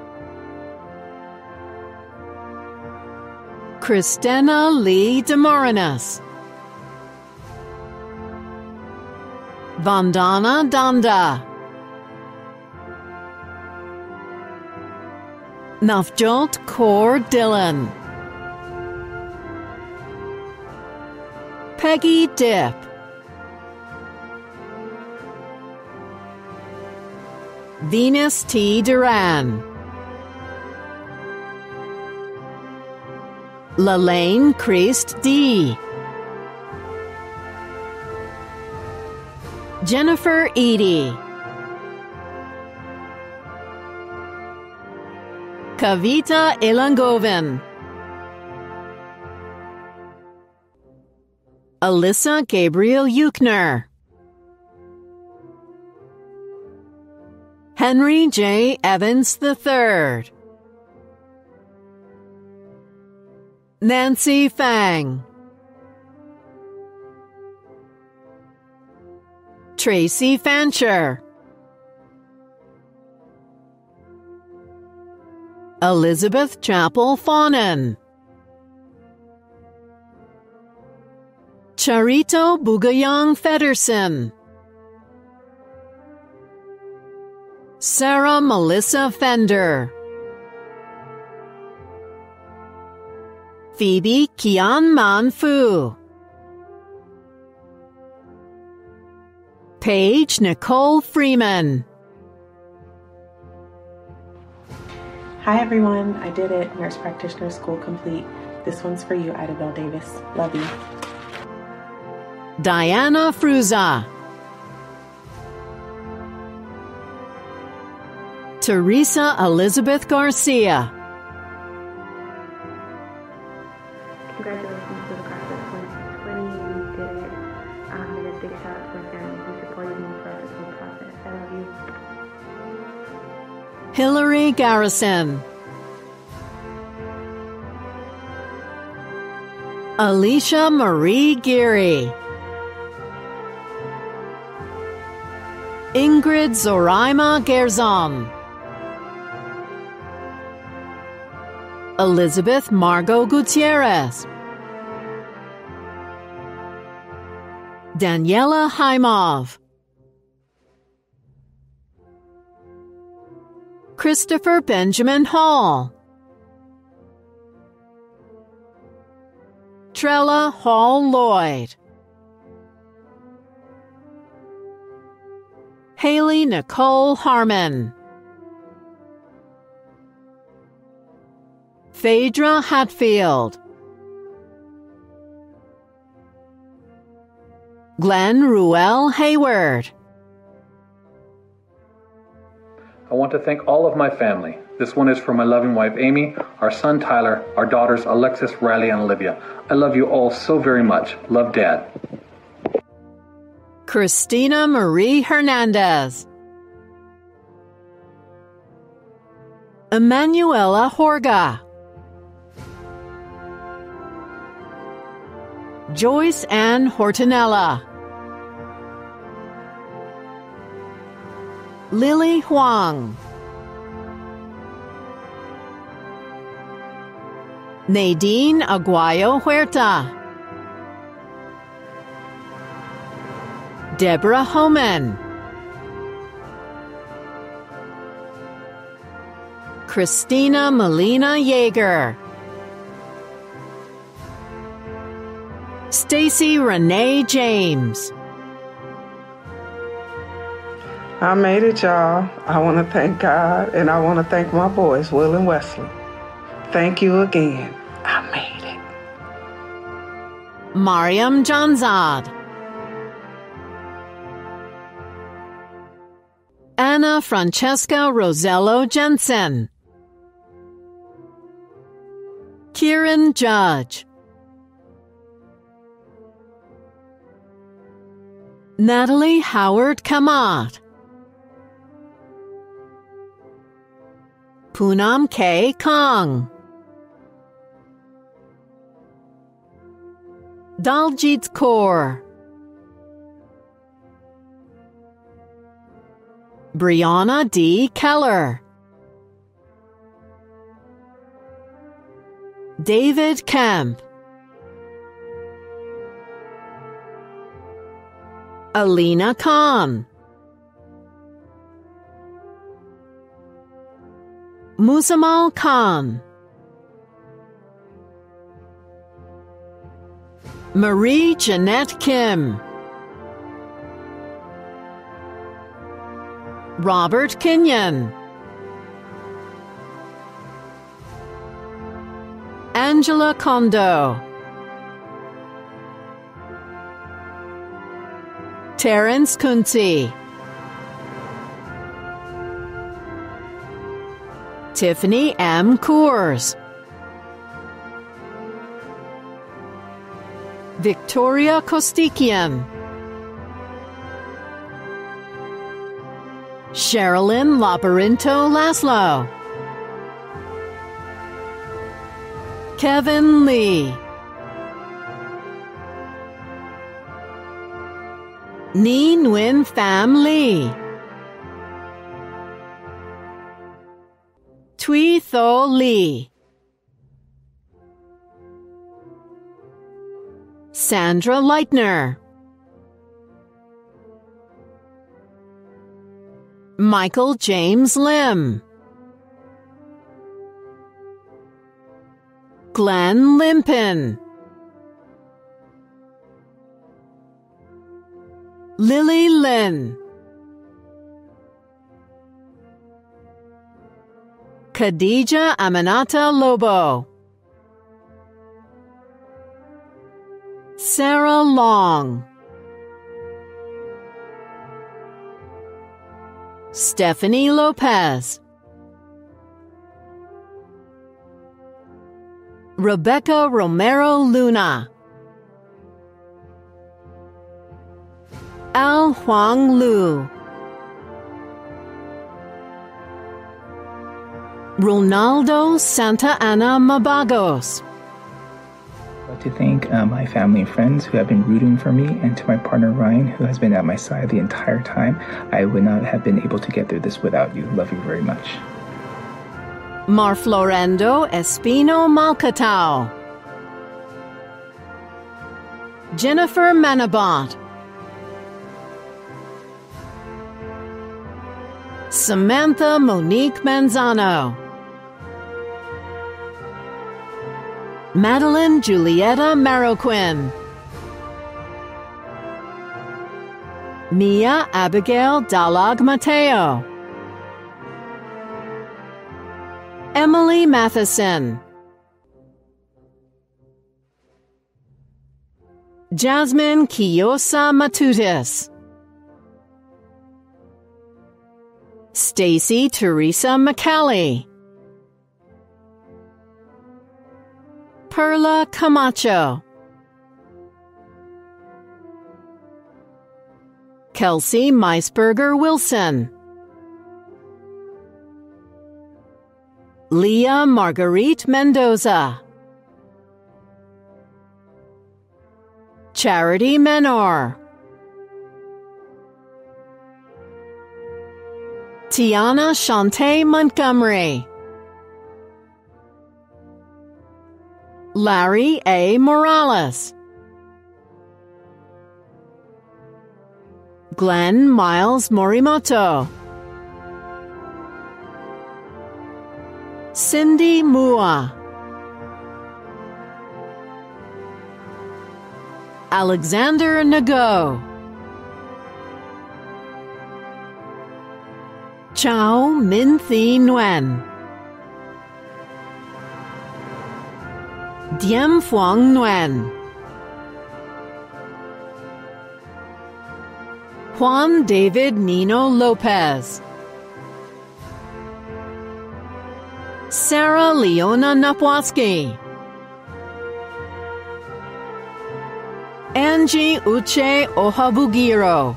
Christina Lee DeMorinis. Vandana Danda. Navjot Kaur Dillon. Peggy Dipp. Venus T. Duran. Lalaine Christ D. Jennifer Eady. Kavita Ilangovan. Alyssa Gabriel Euchner, Henry J. Evans the third, Nancy Fang, Tracy Fancher, Elizabeth Chapel Fawnin, Charito Bugayong Federson, Sarah Melissa Fender, Phoebe Kian Man Fu, Paige Nicole Freeman. Hi everyone, I did it. Nurse Practitioner School complete. This one's for you, Idabelle Davis. Love you. Diana Fruza, Teresa Elizabeth Garcia, Congratulations to the class of twenty twenty. You did it. Um, and a big shout out to my family who supported me throughout this whole process. I love you. Hillary Garrison, Alicia Marie Geary, Ingrid Zoraima Gerzon, Elizabeth Margot Gutierrez, Daniela Haimov, Christopher Benjamin Hall, Trella Hall Lloyd, Haley Nicole Harmon, Phaedra Hatfield, Glenn Ruel Hayward. I want to thank all of my family. This one is for my loving wife, Amy, our son, Tyler, our daughters, Alexis, Riley, and Olivia. I love you all so very much. Love, Dad. Christina Marie Hernandez, Emanuela Horga, Joyce Ann Hortonella, Lily Huang, Nadine Aguayo Huerta, Deborah Homan, Christina Melina Yeager, Stacy Renee James. I made it, y'all. I want to thank God, and I want to thank my boys, Will and Wesley. Thank you again. I made it. Mariam Janzad, Anna Francesca Rosello Jensen, Kieran Judge, Natalie Howard Kamat, Poonam K. Kong, Daljit Kaur, Brianna D. Keller, David Kemp, Alina Khan, Muzamal Khan, Marie Jeanette Kim, Robert Kenyon, Angela Kondo, Terrence Kunze, Tiffany M. Coors, Victoria Kostikian, Sherilyn Labyrinto Laszlo, Kevin Lee, Ni Nguyen Pham Lee, Thuy Tho Lee, Sandra Leitner, Michael James Lim, Glenn Limpin, Lily Lin, Khadija Aminata Lobo, Sarah Long, Stephanie Lopez, Rebecca Romero Luna, Al Huang Lu, Ronaldo Santa Ana Mabagos. I'd like to thank uh, my family and friends who have been rooting for me, and to my partner Ryan, who has been at my side the entire time. I would not have been able to get through this without you. Love you very much. Marflorendo Espino Malcatao, Jennifer Manabot, Samantha Monique Manzano, Madeline Julieta Marroquin, Mia Abigail Dalag Mateo, Emily Matheson, Jasmine Kiyosa Matutis, Stacy Teresa McCallie, Perla Camacho, Kelsey Meisberger Wilson, Leah Marguerite Mendoza, Charity Menor, Tiana Shantae Montgomery, Larry A. Morales, Glenn Miles Morimoto, Cindy Mua, Alexander Nago, Chao Min Thi Nguyen, Diem Phuong Nguyen, Juan David Nino Lopez, Sarah Leona Napwaski, Angie Uche Ohabugiro,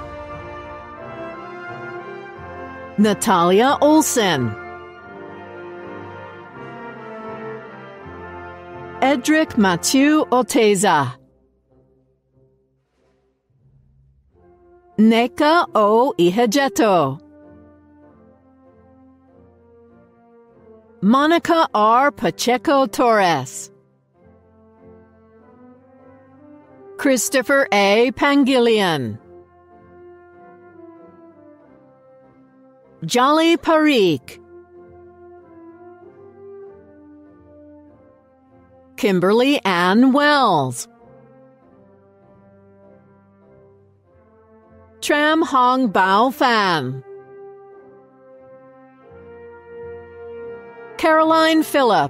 Natalia Olsen, Edric Mathieu Oteza, Neka O Ihejeto, Monica R. Pacheco Torres, Christopher A. Pangilian, Jolly Parikh, Kimberly Ann Wells, Tram Hong Bao Fan, Caroline Phillip,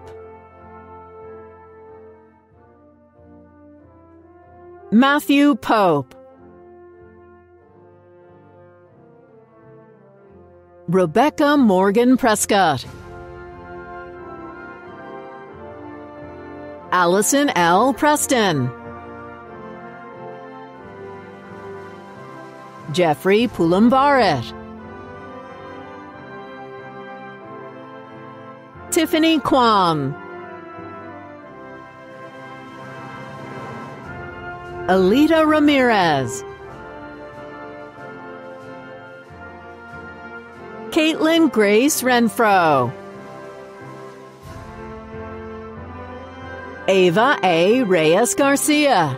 Matthew Pope, Rebecca Morgan Prescott, Allison L. Preston, Jeffrey Pulambarat, Tiffany Kwan, Alita Ramirez, Caitlin Grace Renfro, Ava A. Reyes Garcia,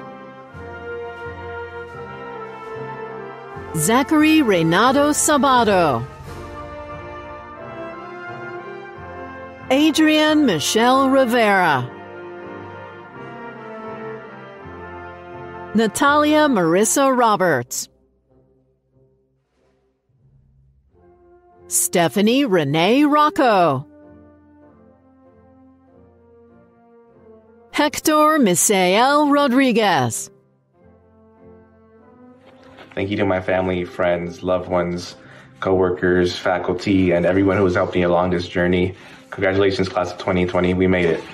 Zachary Reynado Sabato, Adrienne Michelle Rivera, Natalia Marissa Roberts, Stephanie Renee Rocco, Hector Misael Rodriguez. Thank you to my family, friends, loved ones, co-workers, faculty, and everyone who has helped me along this journey. Congratulations, class of twenty twenty. We made it.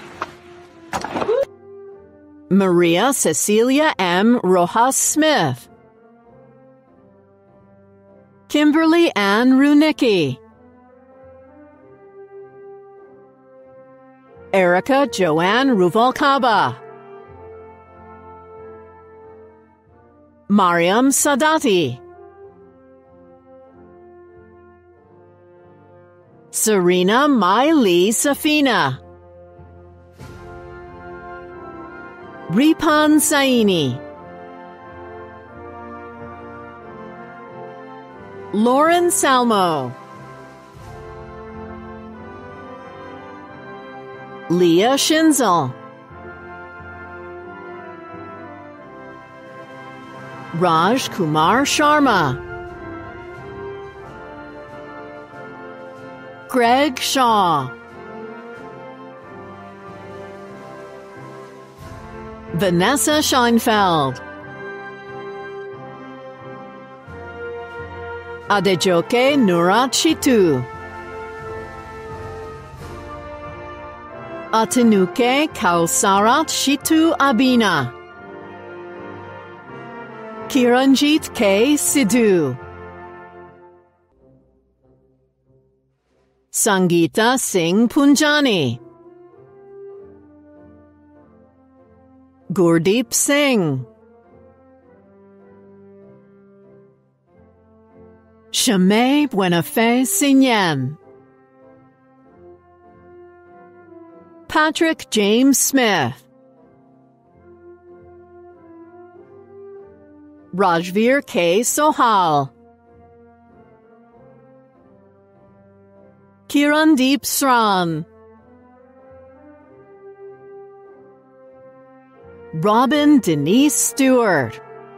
Maria Cecilia M. Rojas Smith, Kimberly Ann Runicki, Erica Joanne Ruvalcaba, Mariam Sadati, Serena Mai Lee Safina, Ripan Saini, Lauren Salmo, Leah Schinzel, Raj Kumar Sharma, Greg Shaw, Vanessa Scheinfeld, Adejoke Nurat Shitu, Atinuke Kausarat Shitu Abina, Kiranjit K. Sidhu, Sangeeta Singh Punjani, Gurdeep Singh, Shame Buenafe Sinyen, Patrick James Smith, Rajveer K. Sohal, Kirandeep Sran, Robin Denise Stewart,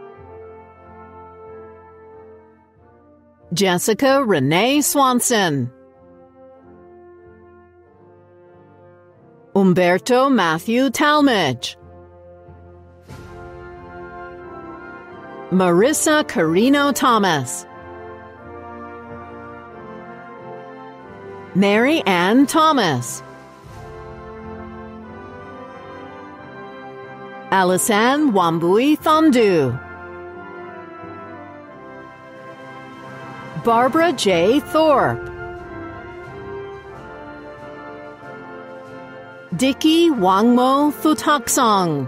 Jessica Renee Swanson, Umberto Matthew Talmadge, Marissa Carino Thomas, Mary Ann Thomas, Alisan Wambui Thandu, Barbara J. Thorpe, Dicky Wangmo Thutaksong,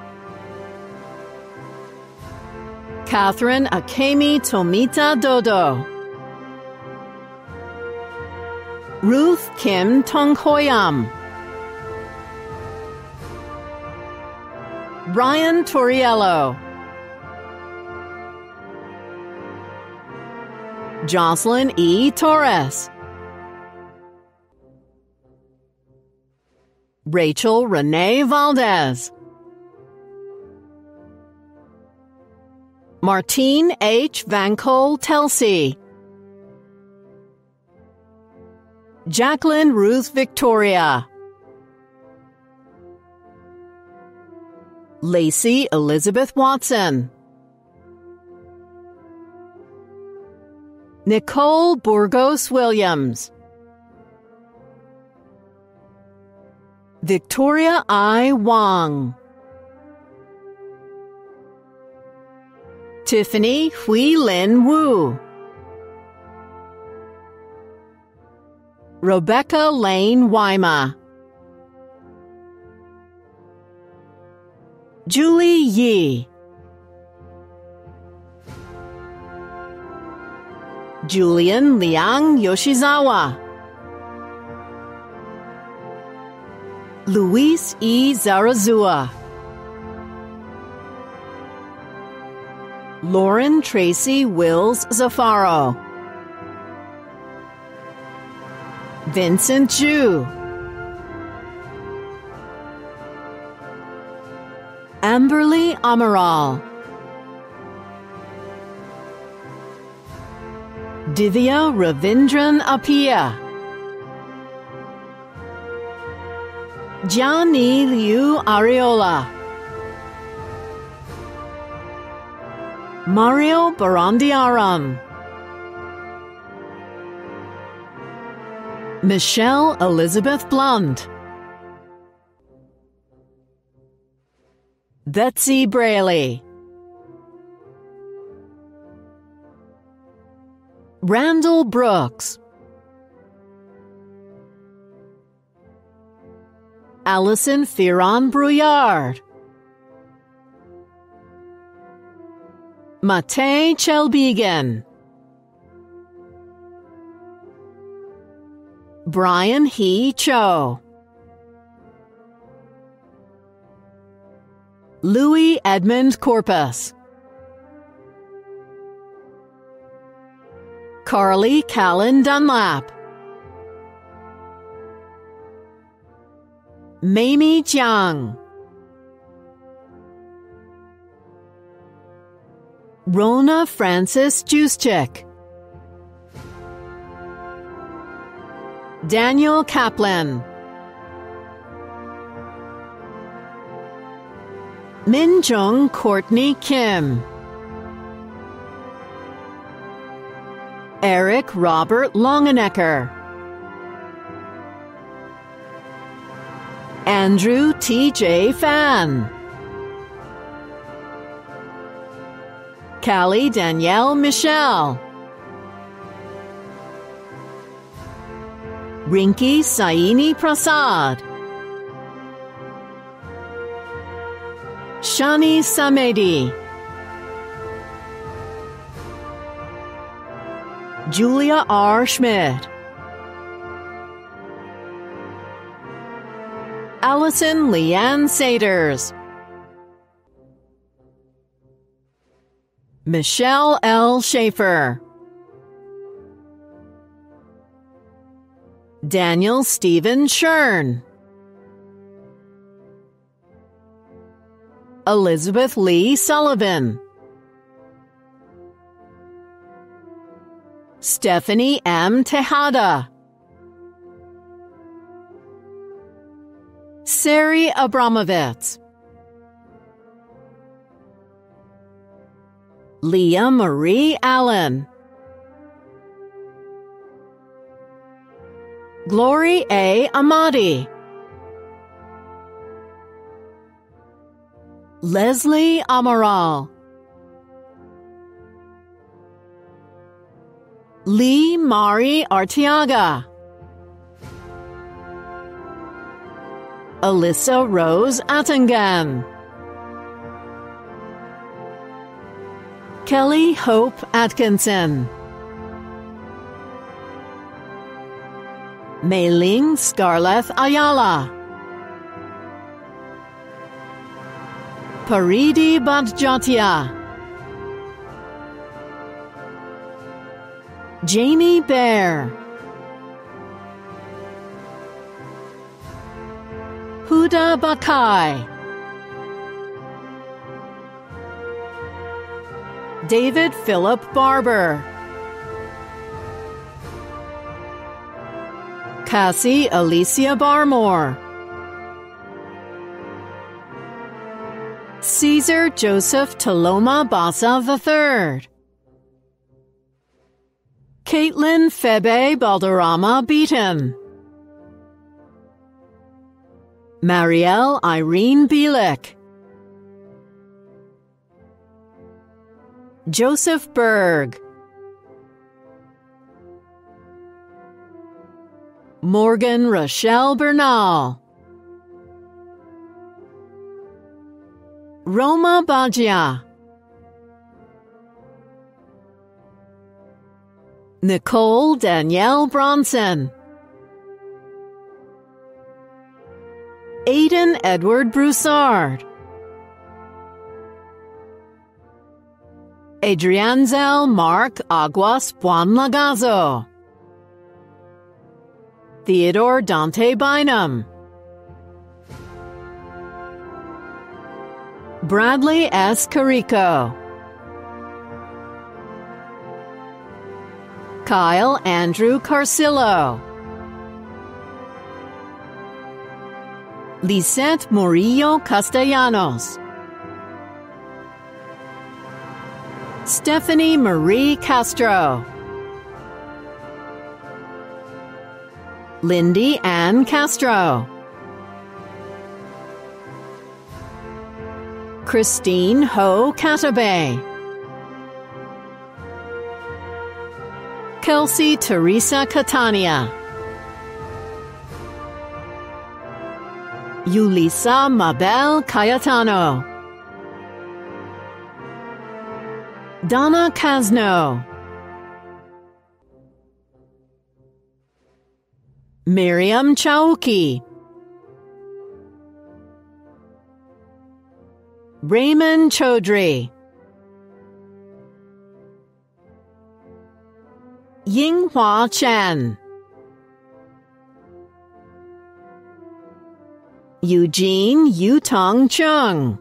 Catherine Akemi Tomita Dodo, Ruth Kim Tonghoyam, Ryan Torriello, Jocelyn E. Torres, Rachel Renee Valdez, Martine H. Van Cole Telsey, Jacqueline Ruth Victoria, Lacey Elizabeth Watson, Nicole Burgos Williams, Victoria I. Wong, Tiffany Hui Lin Wu. Rebecca Lane Wyma. Julie Yi. Julian Liang Yoshizawa. Luis E. Zarazua. Lauren Tracy Wills Zafaro. Vincent Zhu. Amberly Amaral. Divya Ravindran Apia. Jiani Liu Areola. Mario Barandiaram. Michelle Elizabeth Blunt. Betsy Braley. Randall Brooks. Allison Firon Brouillard. Matej Chelbegan. Brian He Cho. Louis Edmund Corpus. Carly Callan Dunlap. Mamie Jiang. Rona Francis Juszczyk. Daniel Kaplan. Minjung Courtney Kim. Eric Robert Longenecker. Andrew T J Fan. Callie Danielle Michelle. Rinki Saini Prasad. Shani Samedi. Julia R. Schmidt. Allison Leanne Saders. Michelle L. Schaefer. Daniel Stephen Shern. Elizabeth Lee Sullivan. Stephanie M. Tejada. Sari Abramovitz. Leah Marie Allen. Glory A. Amadi. Leslie Amaral. Lee Mari Artiaga. Alyssa Rose Attingham. Kelly Hope Atkinson. Mei-Ling Scarlett Ayala. Paridi Badjatia. Jamie Bear. Huda Bakai. David Philip Barber. Cassie Alicia Barmore. Caesar Joseph Taloma Basa the third. Caitlin Febe Balderrama Beaton. Marielle Irene Bielik. Joseph Berg, Morgan Rochelle Bernal, Roma Baggia, Nicole Danielle Bronson, Aidan Edward Broussard, Adrianzel Mark Aguas Buonlagazo, Theodore Dante Bynum, Bradley S. Carico, Kyle Andrew Carcillo, Lisette Murillo Castellanos, Stephanie Marie Castro, Lindy Ann Castro, Christine Ho Catabay, Kelsey Teresa Catania, Yulisa Mabel Cayetano, Donna Casno, Miriam Chauki, Raymond Chaudhry, Yinghua Chen, Eugene Yutong Chung,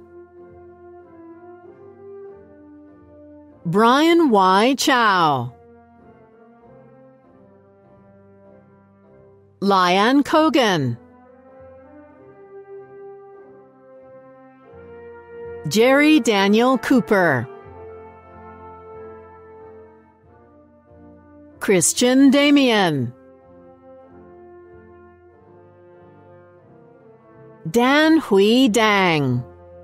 Brian Y. Chow, Lian Kogan, Jerry Daniel Cooper, Christian Damian, Dan Hui Dang,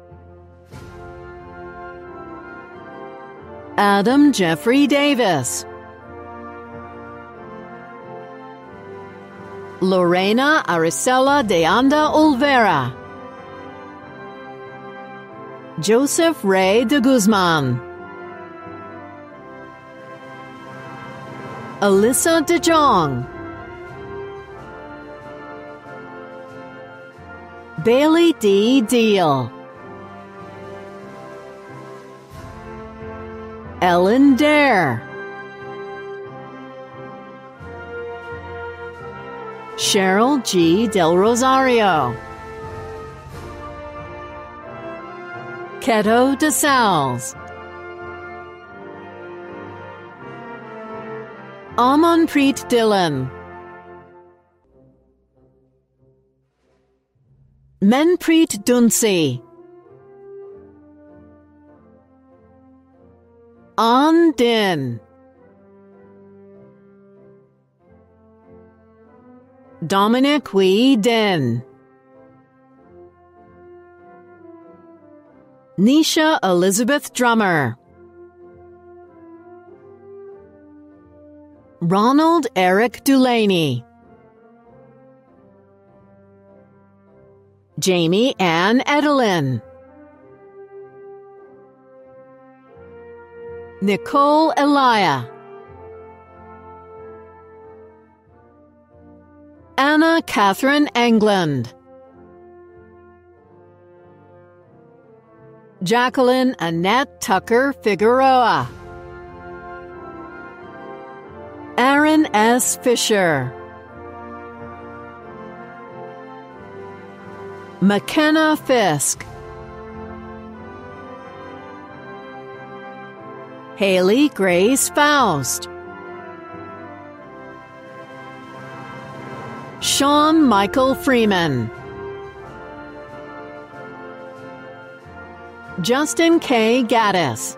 Adam Jeffrey Davis, Lorena Aricela de Anda Olvera, Joseph Ray de Guzman, Alyssa de Jong, Bailey D. Deal, Ellen Dare, Cheryl G. Del Rosario, Keto DeSales, Amanpreet Dillon, Menpreet Dunsi, An Din, Dominic Wee Din, Nisha Elizabeth Drummer, Ronald Eric Dulaney, Jamie Ann Edelin, Nicole Elia, Anna Catherine England, Jacqueline Annette Tucker Figueroa, Aaron S. Fisher, McKenna Fisk, Haley Grace Faust, Sean Michael Freeman, Justin K. Gaddis,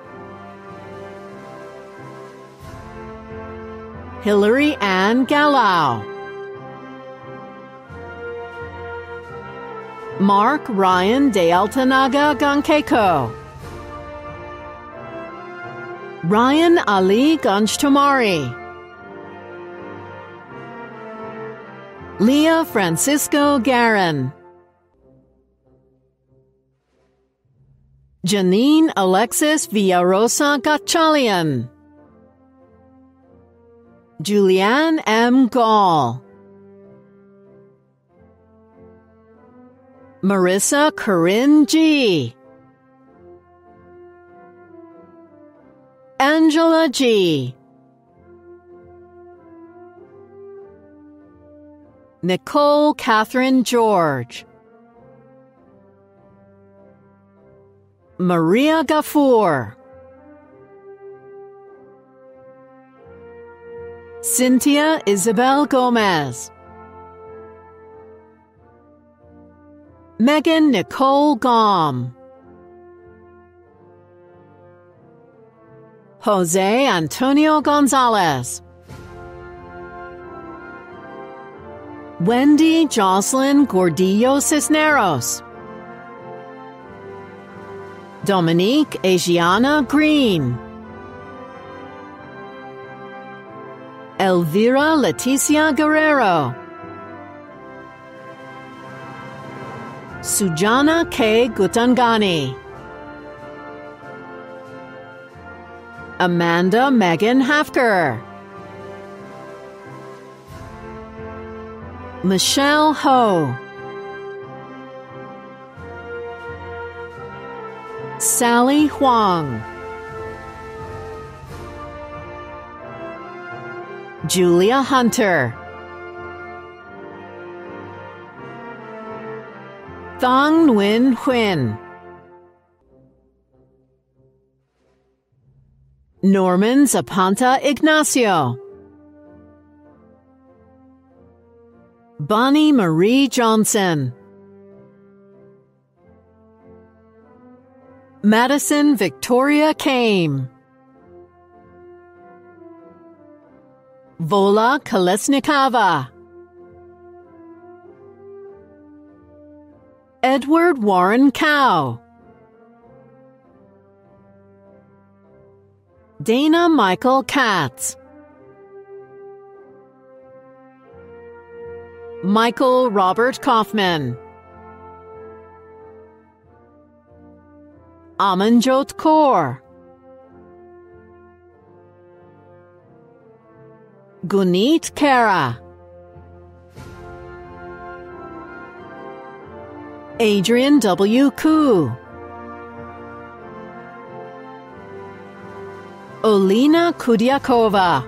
Hillary Ann Gallau, Mark Ryan de Altanaga Gankeko, Ryan Ali Ganjtomari, Leah Francisco Garin, Janine Alexis Villarosa Gatchalian, Julianne M. Gall, Marissa Corinne G, Angela G, Nicole Catherine George, Maria Gafour, Cynthia Isabel Gomez, Megan Nicole Gom, Jose Antonio Gonzalez, Wendy Jocelyn Gordillo Cisneros, Dominique Asiana Green, Elvira Leticia Guerrero, Sujana K. Gutangani, Amanda Megan Hafker, Michelle Ho, Sally Huang, Julia Hunter, Thong Nguyen Huynh, Norman Zapanta Ignacio, Bonnie Marie Johnson, Madison Victoria Kame, Vola Kolesnikava, Edward Warren Cow, Dana Michael Katz, Michael Robert Kaufman, Amanjot Kaur, Guneet Kara, Adrian W. Koo, Olena Kudyakova,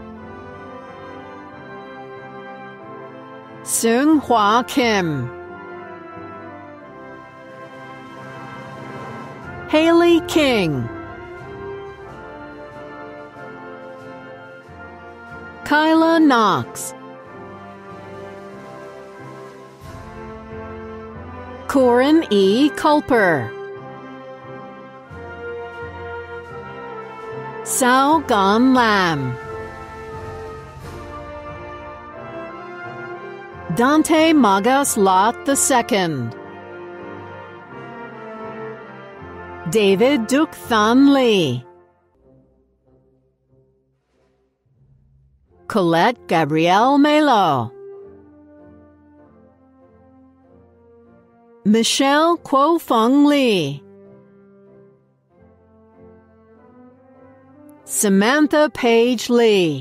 Seung Hwa Kim, Haley King, Kyla Knox, Corin E. Culper, Sao Gan Lam, Dante Magas Lot the Second, David Duc Than Lee, Colette Gabrielle Melo, Michelle Kuo Feng Lee, Samantha Page Lee,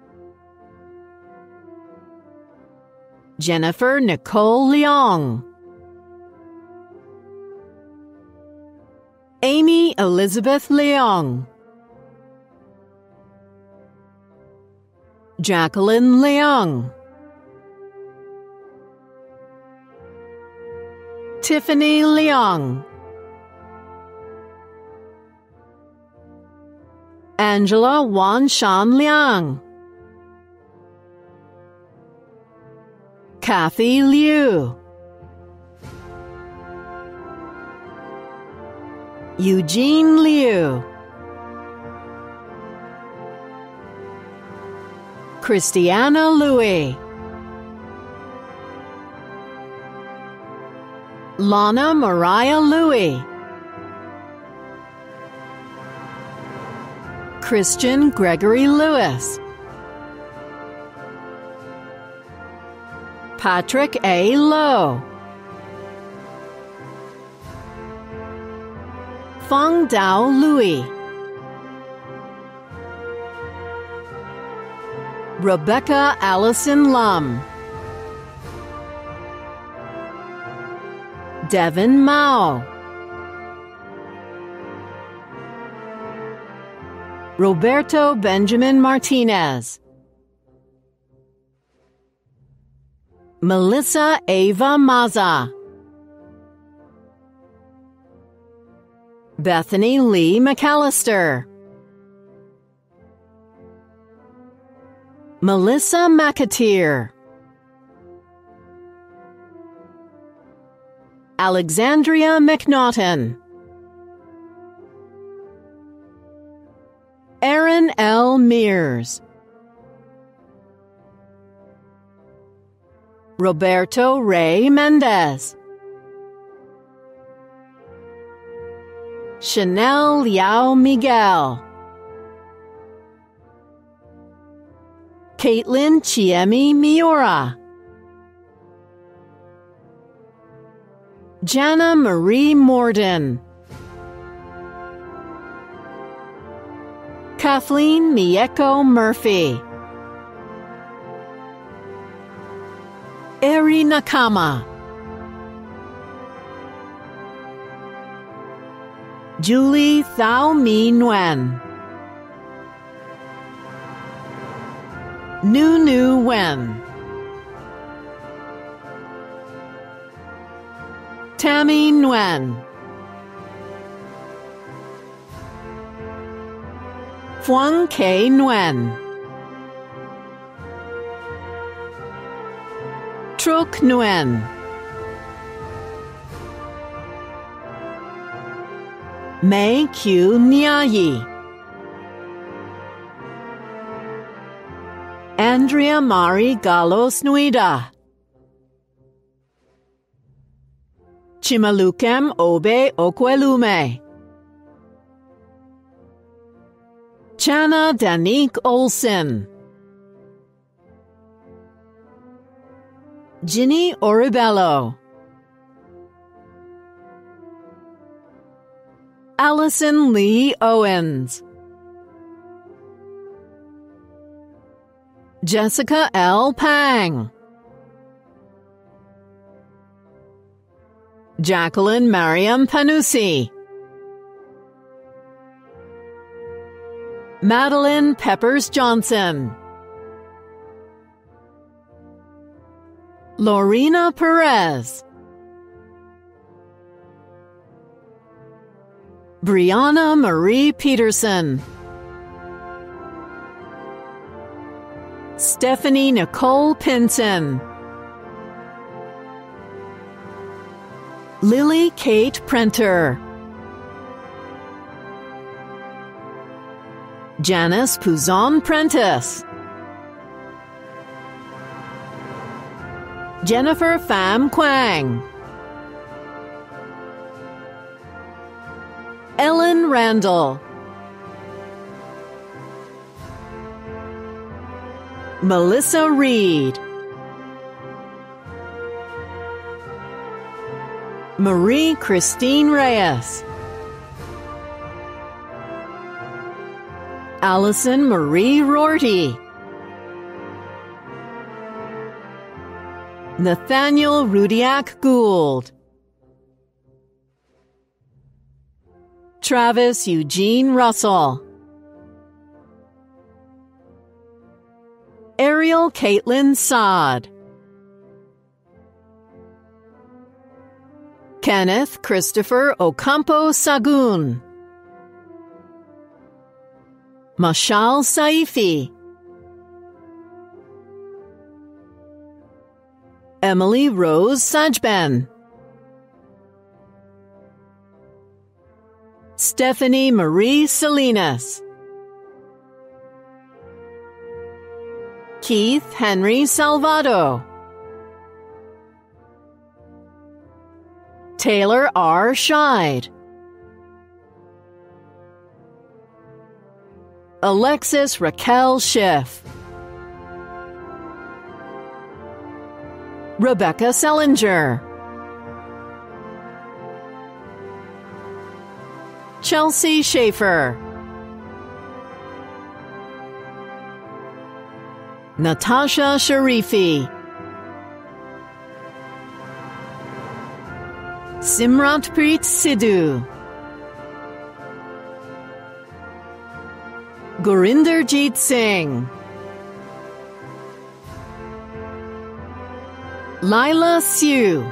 Jennifer Nicole Leong, Amy Elizabeth Leong, Jacqueline Leong, Tiffany Leong, Angela Wan Shan Liang, Kathy Liu, Eugene Liu, Christiana Louie, Lana Mariah Louie, Christian Gregory Lewis, Patrick A. Lowe, Feng Dao Louis, Rebecca Allison Lum, Devin Mao, Roberto Benjamin Martinez, Melissa Ava Maza, Bethany Lee McAllister, Melissa McAteer, Alexandria McNaughton, Aaron L. Mears, Roberto Ray Mendez, Chanel Liao Miguel, Caitlin Chiemi Miura, Jana Marie Morden, Kathleen Mieko Murphy, Eri Nakama, Julie Thao Mi Nguyen, Nunu Wen, Tammy Nguyen, Phuong K. Nguyen, Truc Nguyen, Mei Q. Nyayi, Andrea Mari Galos Nuida, Chimalukem Obe Okwelume, Chana Danique Olson, Ginny Oribello, Allison Lee Owens, Jessica L. Pang, Jacqueline Mariam Panusi, Madeline Peppers Johnson, Lorena Perez, Brianna Marie Peterson, Stephanie Nicole Pinson, Lily Kate Prenter, Janice Puzon Prentice, Jennifer Pham Quang, Ellen Randall, Melissa Reed, Marie Christine Reyes, Allison Marie Rorty, Nathaniel Rudiak Gould, Travis Eugene Russell, Ariel Caitlin Saad, Kenneth Christopher Ocampo Sagun, Mashal Saifi, Emily Rose Sajben, Stephanie Marie Salinas, Keith Henry Salvado, Taylor R. Scheid, Alexis Raquel Schiff, Rebecca Sellinger, Chelsea Schaefer, Natasha Sharifi, Simratpreet Sidhu, Gurinderjeet Singh, Lila Sue,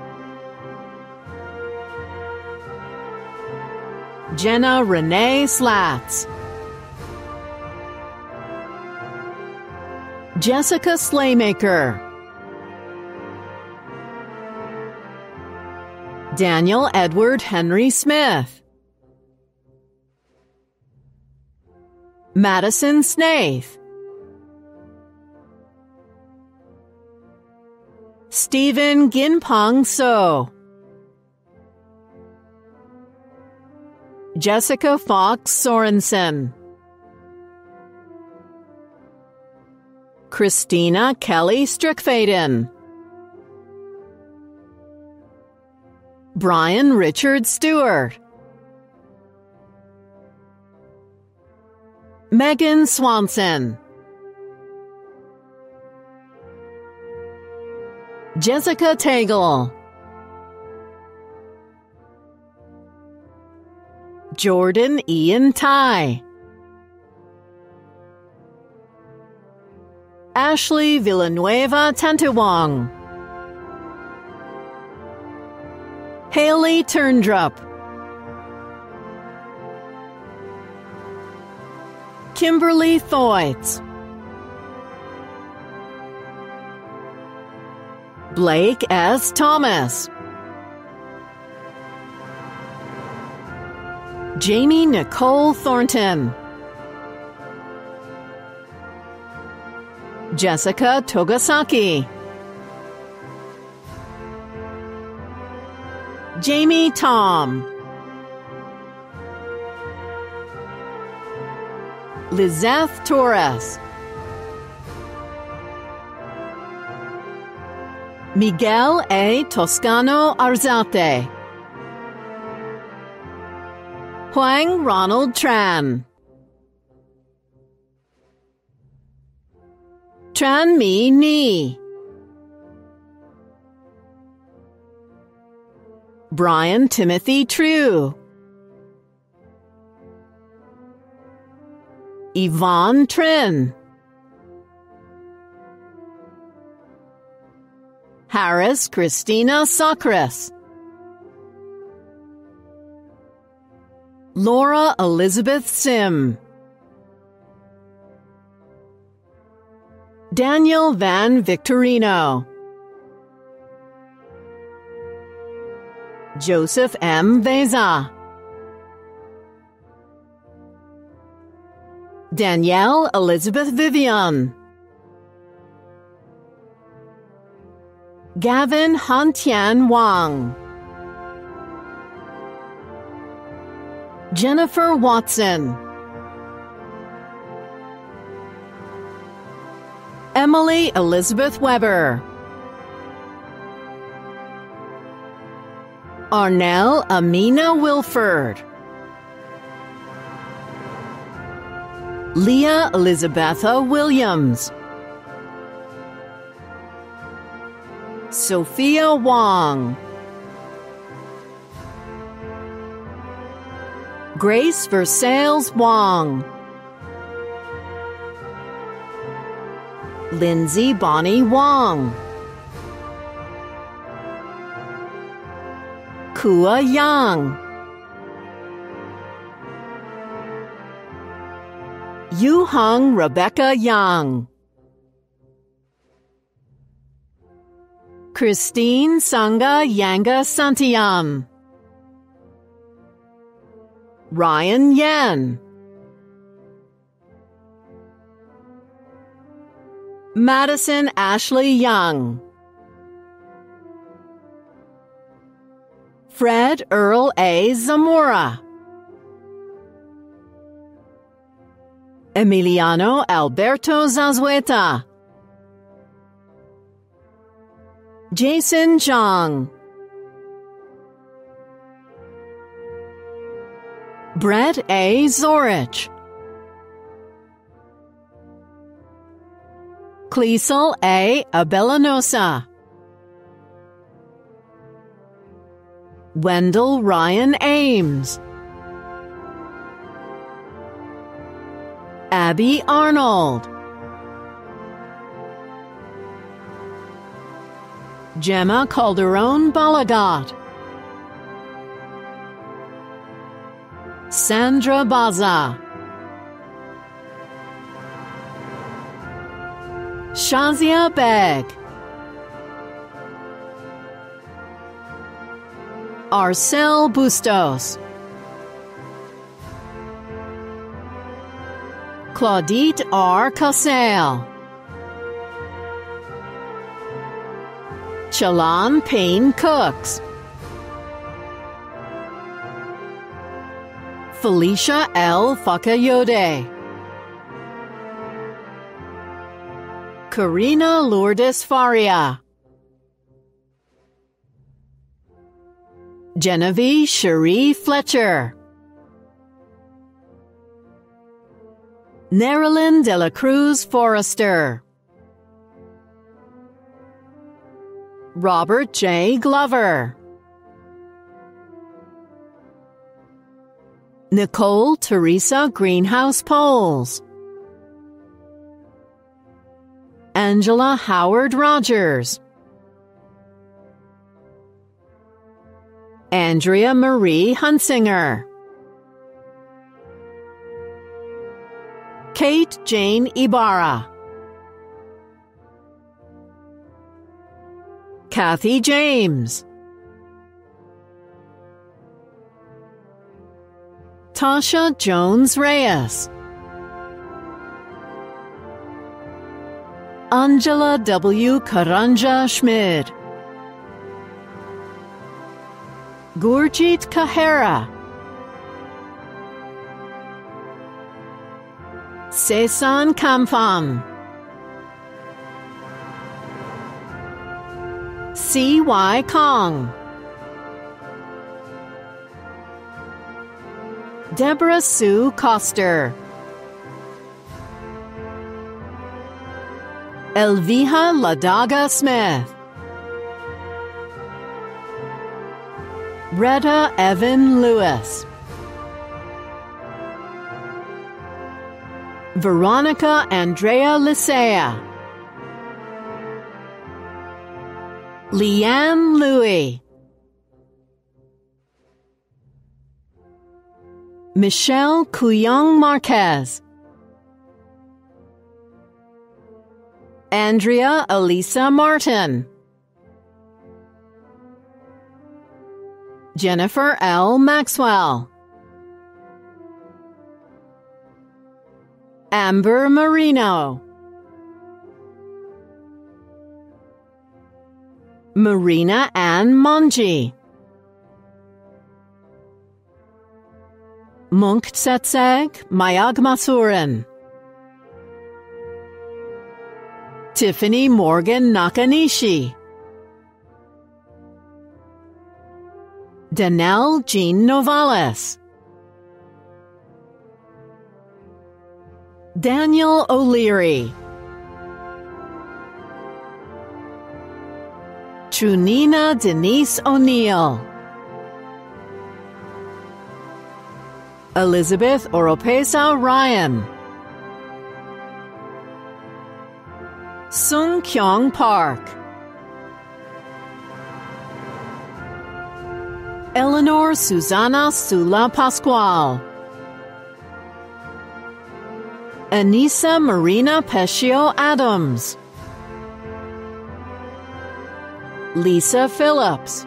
Jenna Renee Slats, Jessica Slaymaker, Daniel Edward Henry Smith, Madison Snaith, Stephen Ginpong So, Jessica Fox Sorensen, Christina Kelly Strickfaden, Brian Richard Stewart, Megan Swanson, Jessica Tagle, Jordan Ian Ty, Ashley Villanueva Tantuwong, Haley Turndrup, Kimberly Thoits, Blake S. Thomas, Jamie Nicole Thornton, Jessica Togasaki, Jamie Tom, Lizeth Torres, Miguel A. Toscano Arzate, Huang Ronald Tran, Tran Mi Ni, Brian Timothy True, Yvonne Trin, Harris Christina Socris, Laura Elizabeth Sim, Daniel Van Victorino, Joseph M. Veza, Danielle Elizabeth Vivian, Gavin Hantian Wang, Jennifer Watson, Emily Elizabeth Weber, Arnell Amina Wilford, Leah Elizabetha Williams, Sophia Wong, Grace Versailles Wong, Lindsay Bonnie Wong, Kua Yang, Yu Hung Rebecca Yang, Christine Sangha Yanga Santiyam, Ryan Yen, Madison Ashley Young, Fred Earl A. Zamora, Emiliano Alberto Zazueta, Jason Zhang, Brett A. Zorich, Cleasel A. Abellanosa, Wendell Ryan Ames, Abby Arnold, Gemma Calderon Balagat, Sandra Baza, Shazia Beg, Arcel Bustos, Claudette R. Cassell, Chalan Payne Cooks, Felicia L. Fakayode, Karina Lourdes Faria, Genevieve Cherie Fletcher, Nerilyn de la Cruz Forrester, Robert J. Glover, Nicole Teresa Greenhouse Poles, Angela Howard Rogers, Andrea Marie Hunsinger, Kate Jane Ibarra, Kathy James, Tasha Jones Reyes, Angela W. Karanja Schmid, Gurjit Kahera, Sesan Kampham, C Y Kong, Deborah Sue Coster, Elvija Ladaga Smith, Retta Evan Lewis, Veronica Andrea Lisea, Leanne Louie, Michelle Kuyong Marquez, Andrea Elisa Martin, Jennifer L. Maxwell, Amber Marino, Marina Ann Monji, Munktsetseg Mayagmasuren, Tiffany Morgan Nakanishi, Danelle Jean Novales, Daniel O'Leary, Trunina Denise O'Neill, Elizabeth Oropesa Ryan, Sung Kyung Park, Eleanor Susana Sula Pascual, Anissa Marina Pescio Adams, Lisa Phillips,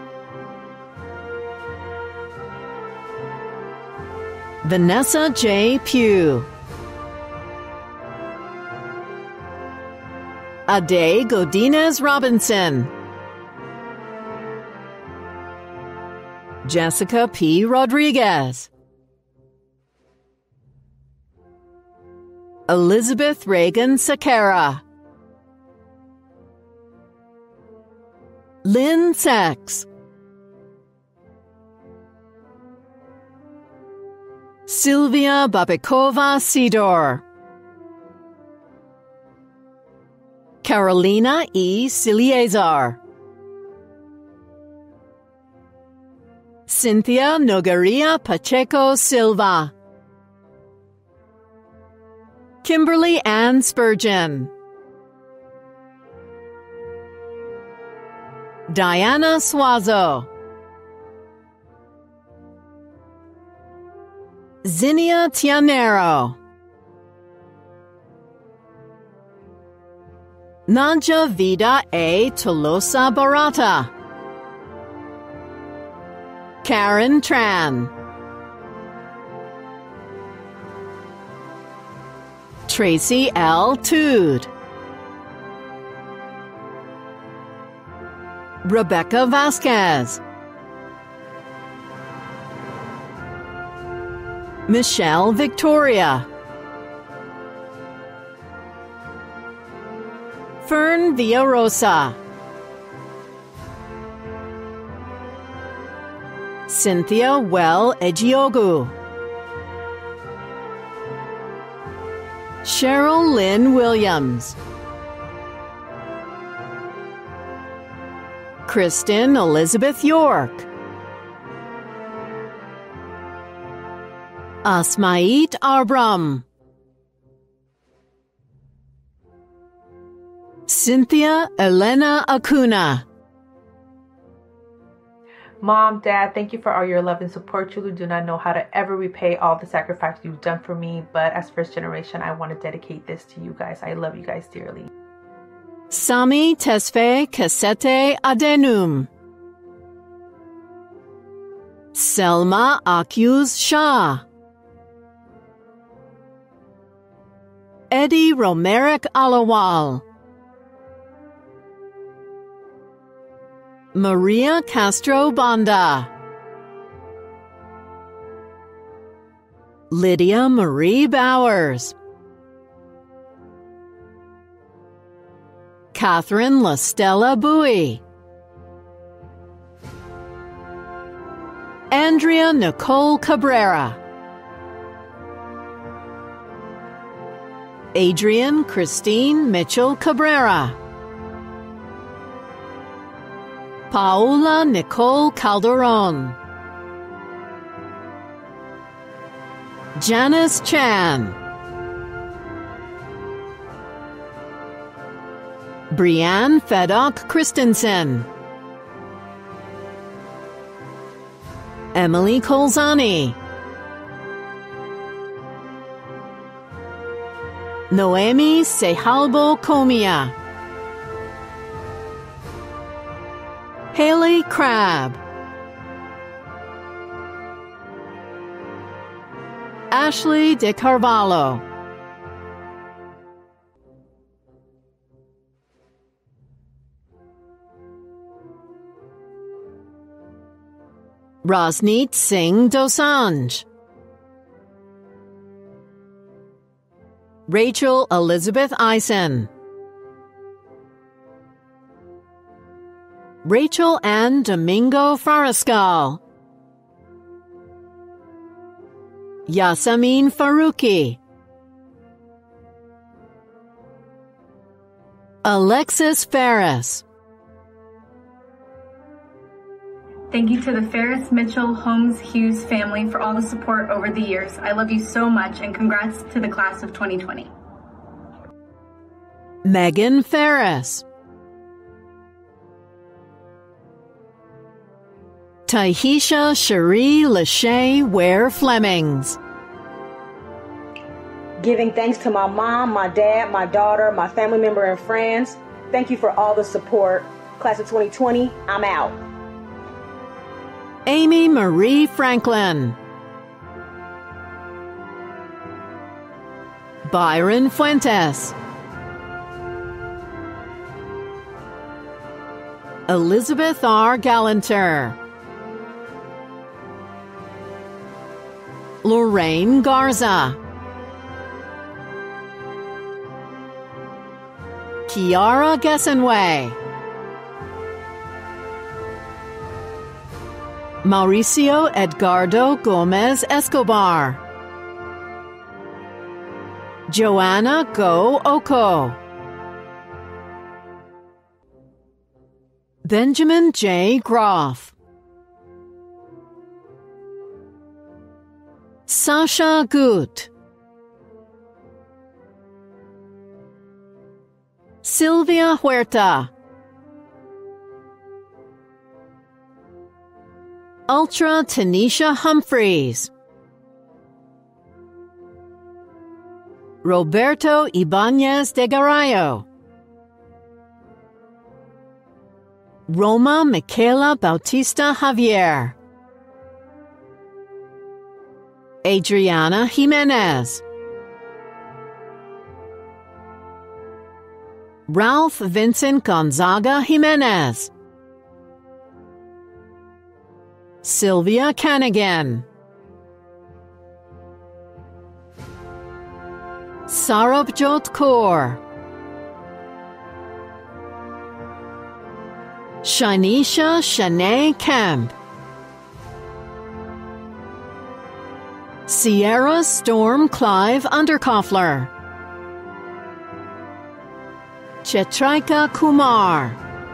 Vanessa J. Pugh, Ade Godinez Robinson, Jessica P. Rodriguez, Elizabeth Reagan Sakara, Lynn Sachs, Sylvia Babikova Sidor, Carolina E. Siliezar, Cynthia Nogueria Pacheco Silva, Kimberly Ann Spurgeon, Diana Suazo, Zinnia Tianero, Nadja Vida A. Tolosa Barata, Karen Tran, Tracy L. Tood, Rebecca Vasquez, Michelle Victoria, Fern Villarosa, Cynthia Well Ejiogu, Cheryl Lynn Williams, Kristen Elizabeth York, Asmait Arbram, Cynthia Elena Acuna. Mom, Dad, thank you for all your love and support. You do not know how to ever repay all the sacrifice you've done for me, but as first generation, I want to dedicate this to you guys. I love you guys dearly. Sami Tesfaye Kesete Adenum, Selma Akyuz Shah, Eddie Romerick Alawal, Maria Castro Banda, Lydia Marie Bowers, Catherine LaStella Bowie, Andrea Nicole Cabrera, Adrian Christine Mitchell Cabrera, Paola Nicole Calderon, Janice Chan, Brianne Fedok Christensen, Emily Colzani, Noemi Sehalbo Comia, Haley Crabb, Ashley De Carvalho, Rosneet Singh Dosanjh, Rachel Elizabeth Eisen, Rachel Ann Domingo Farascal, Yasamin Faruqi, Alexis Ferris. Thank you to the Ferris, Mitchell, Holmes, Hughes family for all the support over the years. I love you so much, and congrats to the class of twenty twenty. Megan Ferris, Tahisha Cherie Lachey Ware Flemings, giving thanks to my mom, my dad, my daughter, my family member, and friends. Thank you for all the support. Class of twenty twenty, I'm out. Amy Marie Franklin, Byron Fuentes, Elizabeth R. Gallanter, Lorraine Garza, Kiara Gessenway. Mauricio Edgardo Gomez Escobar. Joanna Go Oko. Benjamin J. Groff. Sasha Gut. Sylvia Huerta. Ultra Tanisha Humphreys. Roberto Ibanez de Garayo. Roma Michaela Bautista Javier. Adriana Jimenez. Ralph Vincent Gonzaga Jimenez. Sylvia Canagan. Sarabjot Kaur. Shanisha Shanae Kemp. Sierra Storm Clive Underkoffler. Chetrika Kumar.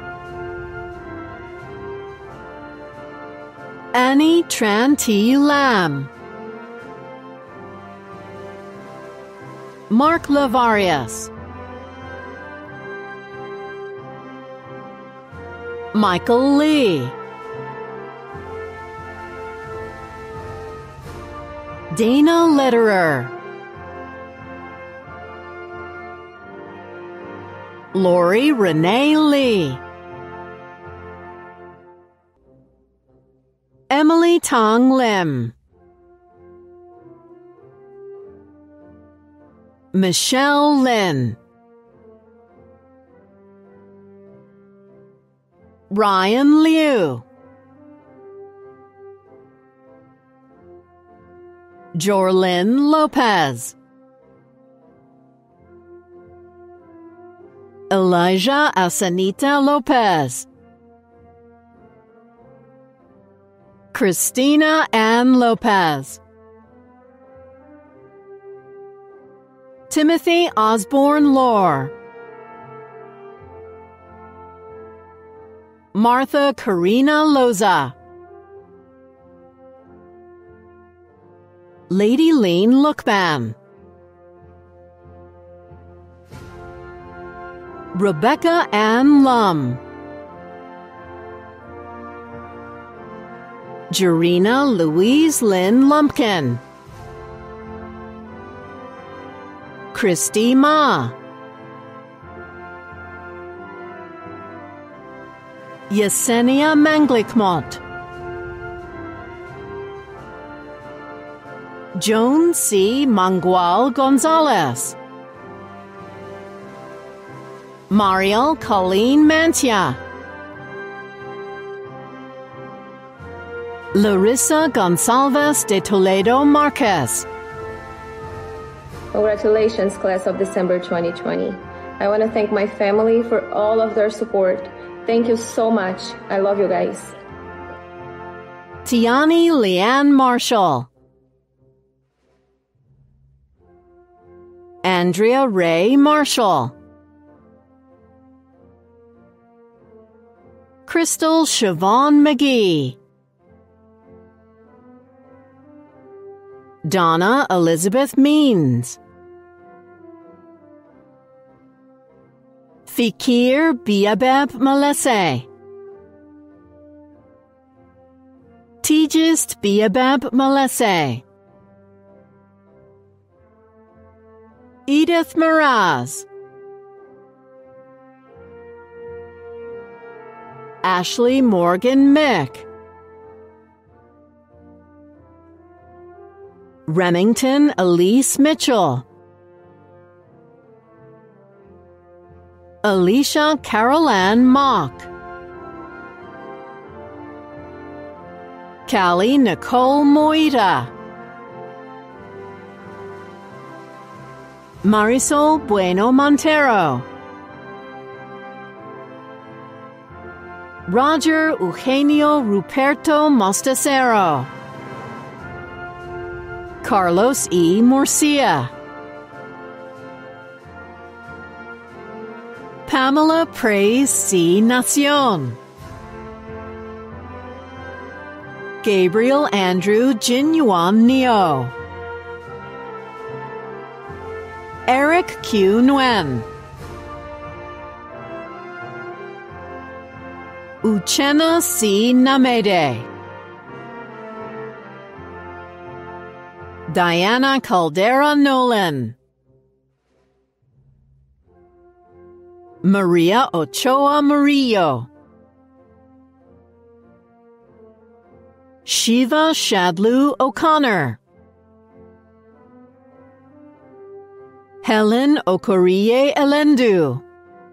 Annie Tran T. Lam. Mark Lavarius. Michael Lee. Dana Lederer. Lori Renee Lee. Emily Tong Lim. Michelle Lin. Ryan Liu. Jorlyn Lopez. Elijah Asanita Lopez. Christina Ann Lopez. Timothy Osborne Lore. Martha Karina Loza. Lady Lane Lookban. Rebecca Ann Lum. Jarena Louise Lynn Lumpkin. Christy Ma. Yesenia Manglikmont. Joan C. Mangual Gonzalez. Mariel Colleen Mantia. Larissa Gonsalves de Toledo Marquez. Congratulations, class of December twenty twenty. I want to thank my family for all of their support. Thank you so much. I love you guys. Tiani Leanne Marshall. Andrea Ray Marshall. Crystal Siobhan McGee. Donna Elizabeth Means. Fikir Biabeb Malese. Tijist Biabeb Malese. Edith Miraz. Ashley Morgan Mick. Remington Elise Mitchell. Alicia Caroline Mock. Callie Nicole Moita. Marisol Bueno Montero. Roger Eugenio Ruperto Mostacero, Carlos E. Murcia, Pamela Praise C. Nacion, Gabriel Andrew Jin Yuan Neo, Eric Q. Nguyen, Uchenna C. Namede, Diana Caldera Nolan, Maria Ochoa Murillo, Shiva Shadlu O'Connor, Helen Okoriye Elendu,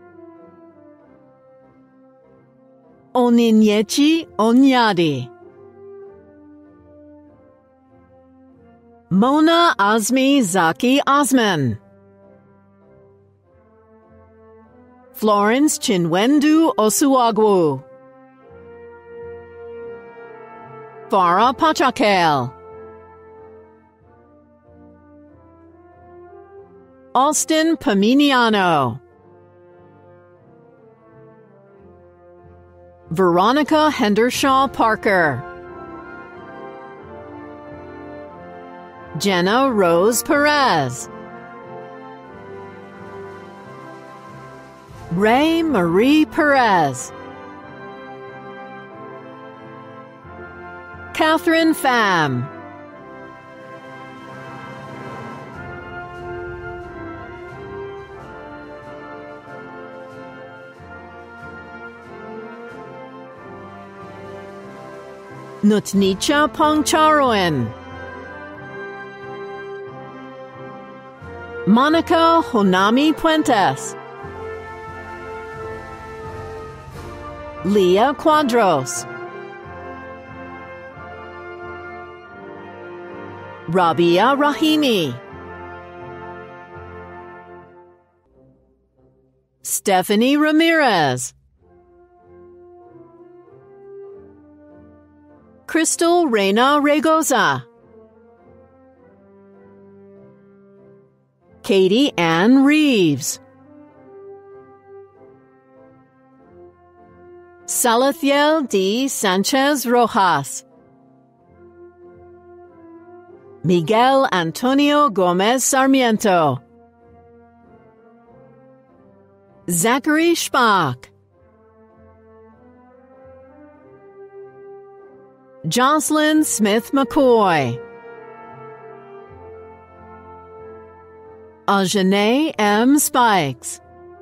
Oninyechi Onyadi, Mona Azmi Zaki Osman, Florence Chinwendu Osuagwu, Farah Pachakel, Austin Paminiano, Veronica Hendershaw Parker, Jenna Rose Perez, Ray Marie Perez, Catherine Pham, Nutnicha Pongcharoen, Monica Honami Puentes, Leah Quadros, Rabia Rahimi, Stephanie Ramirez, Crystal Reina Regoza, Katie Ann Reeves, Salathiel D. Sanchez Rojas, Miguel Antonio Gomez Sarmiento, Zachary Schbach, Jocelyn Smith McCoy, Ajane M. Spikes,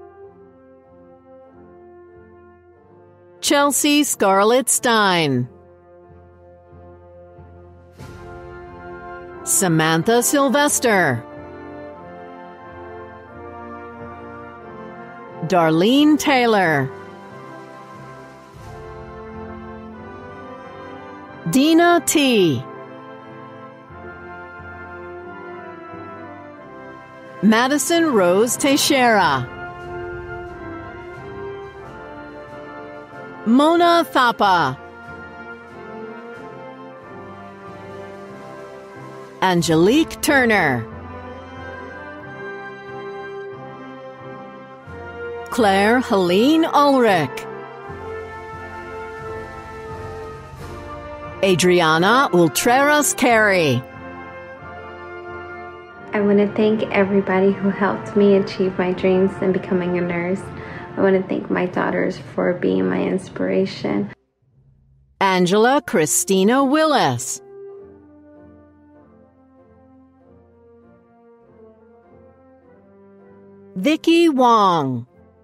Chelsea Scarlett Stein, Samantha Sylvester, Darlene Taylor, Dina T., Madison Rose Teixeira, Mona Thapa, Angelique Turner, Claire Helene Ulrich, Adriana Ultreras Carey. I want to thank everybody who helped me achieve my dreams in becoming a nurse. I want to thank my daughters for being my inspiration. Angela Christina Willis, Vicky Wong,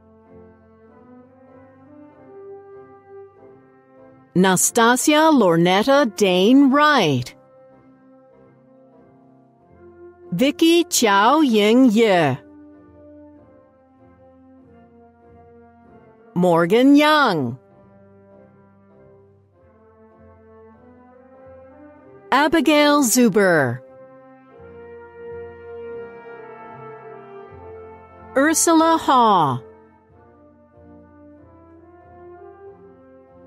Nastasia Lornetta Dane Wright, Vicky Chow Ying Ye, Morgan Young, Abigail Zuber, Ursula Haw,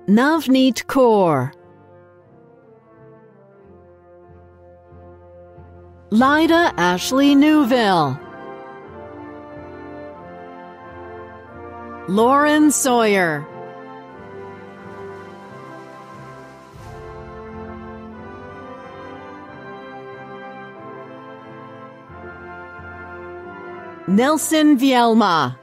Navneet Kaur, Lyda Ashley Newville, Lauren Sawyer, Nelson Vielma,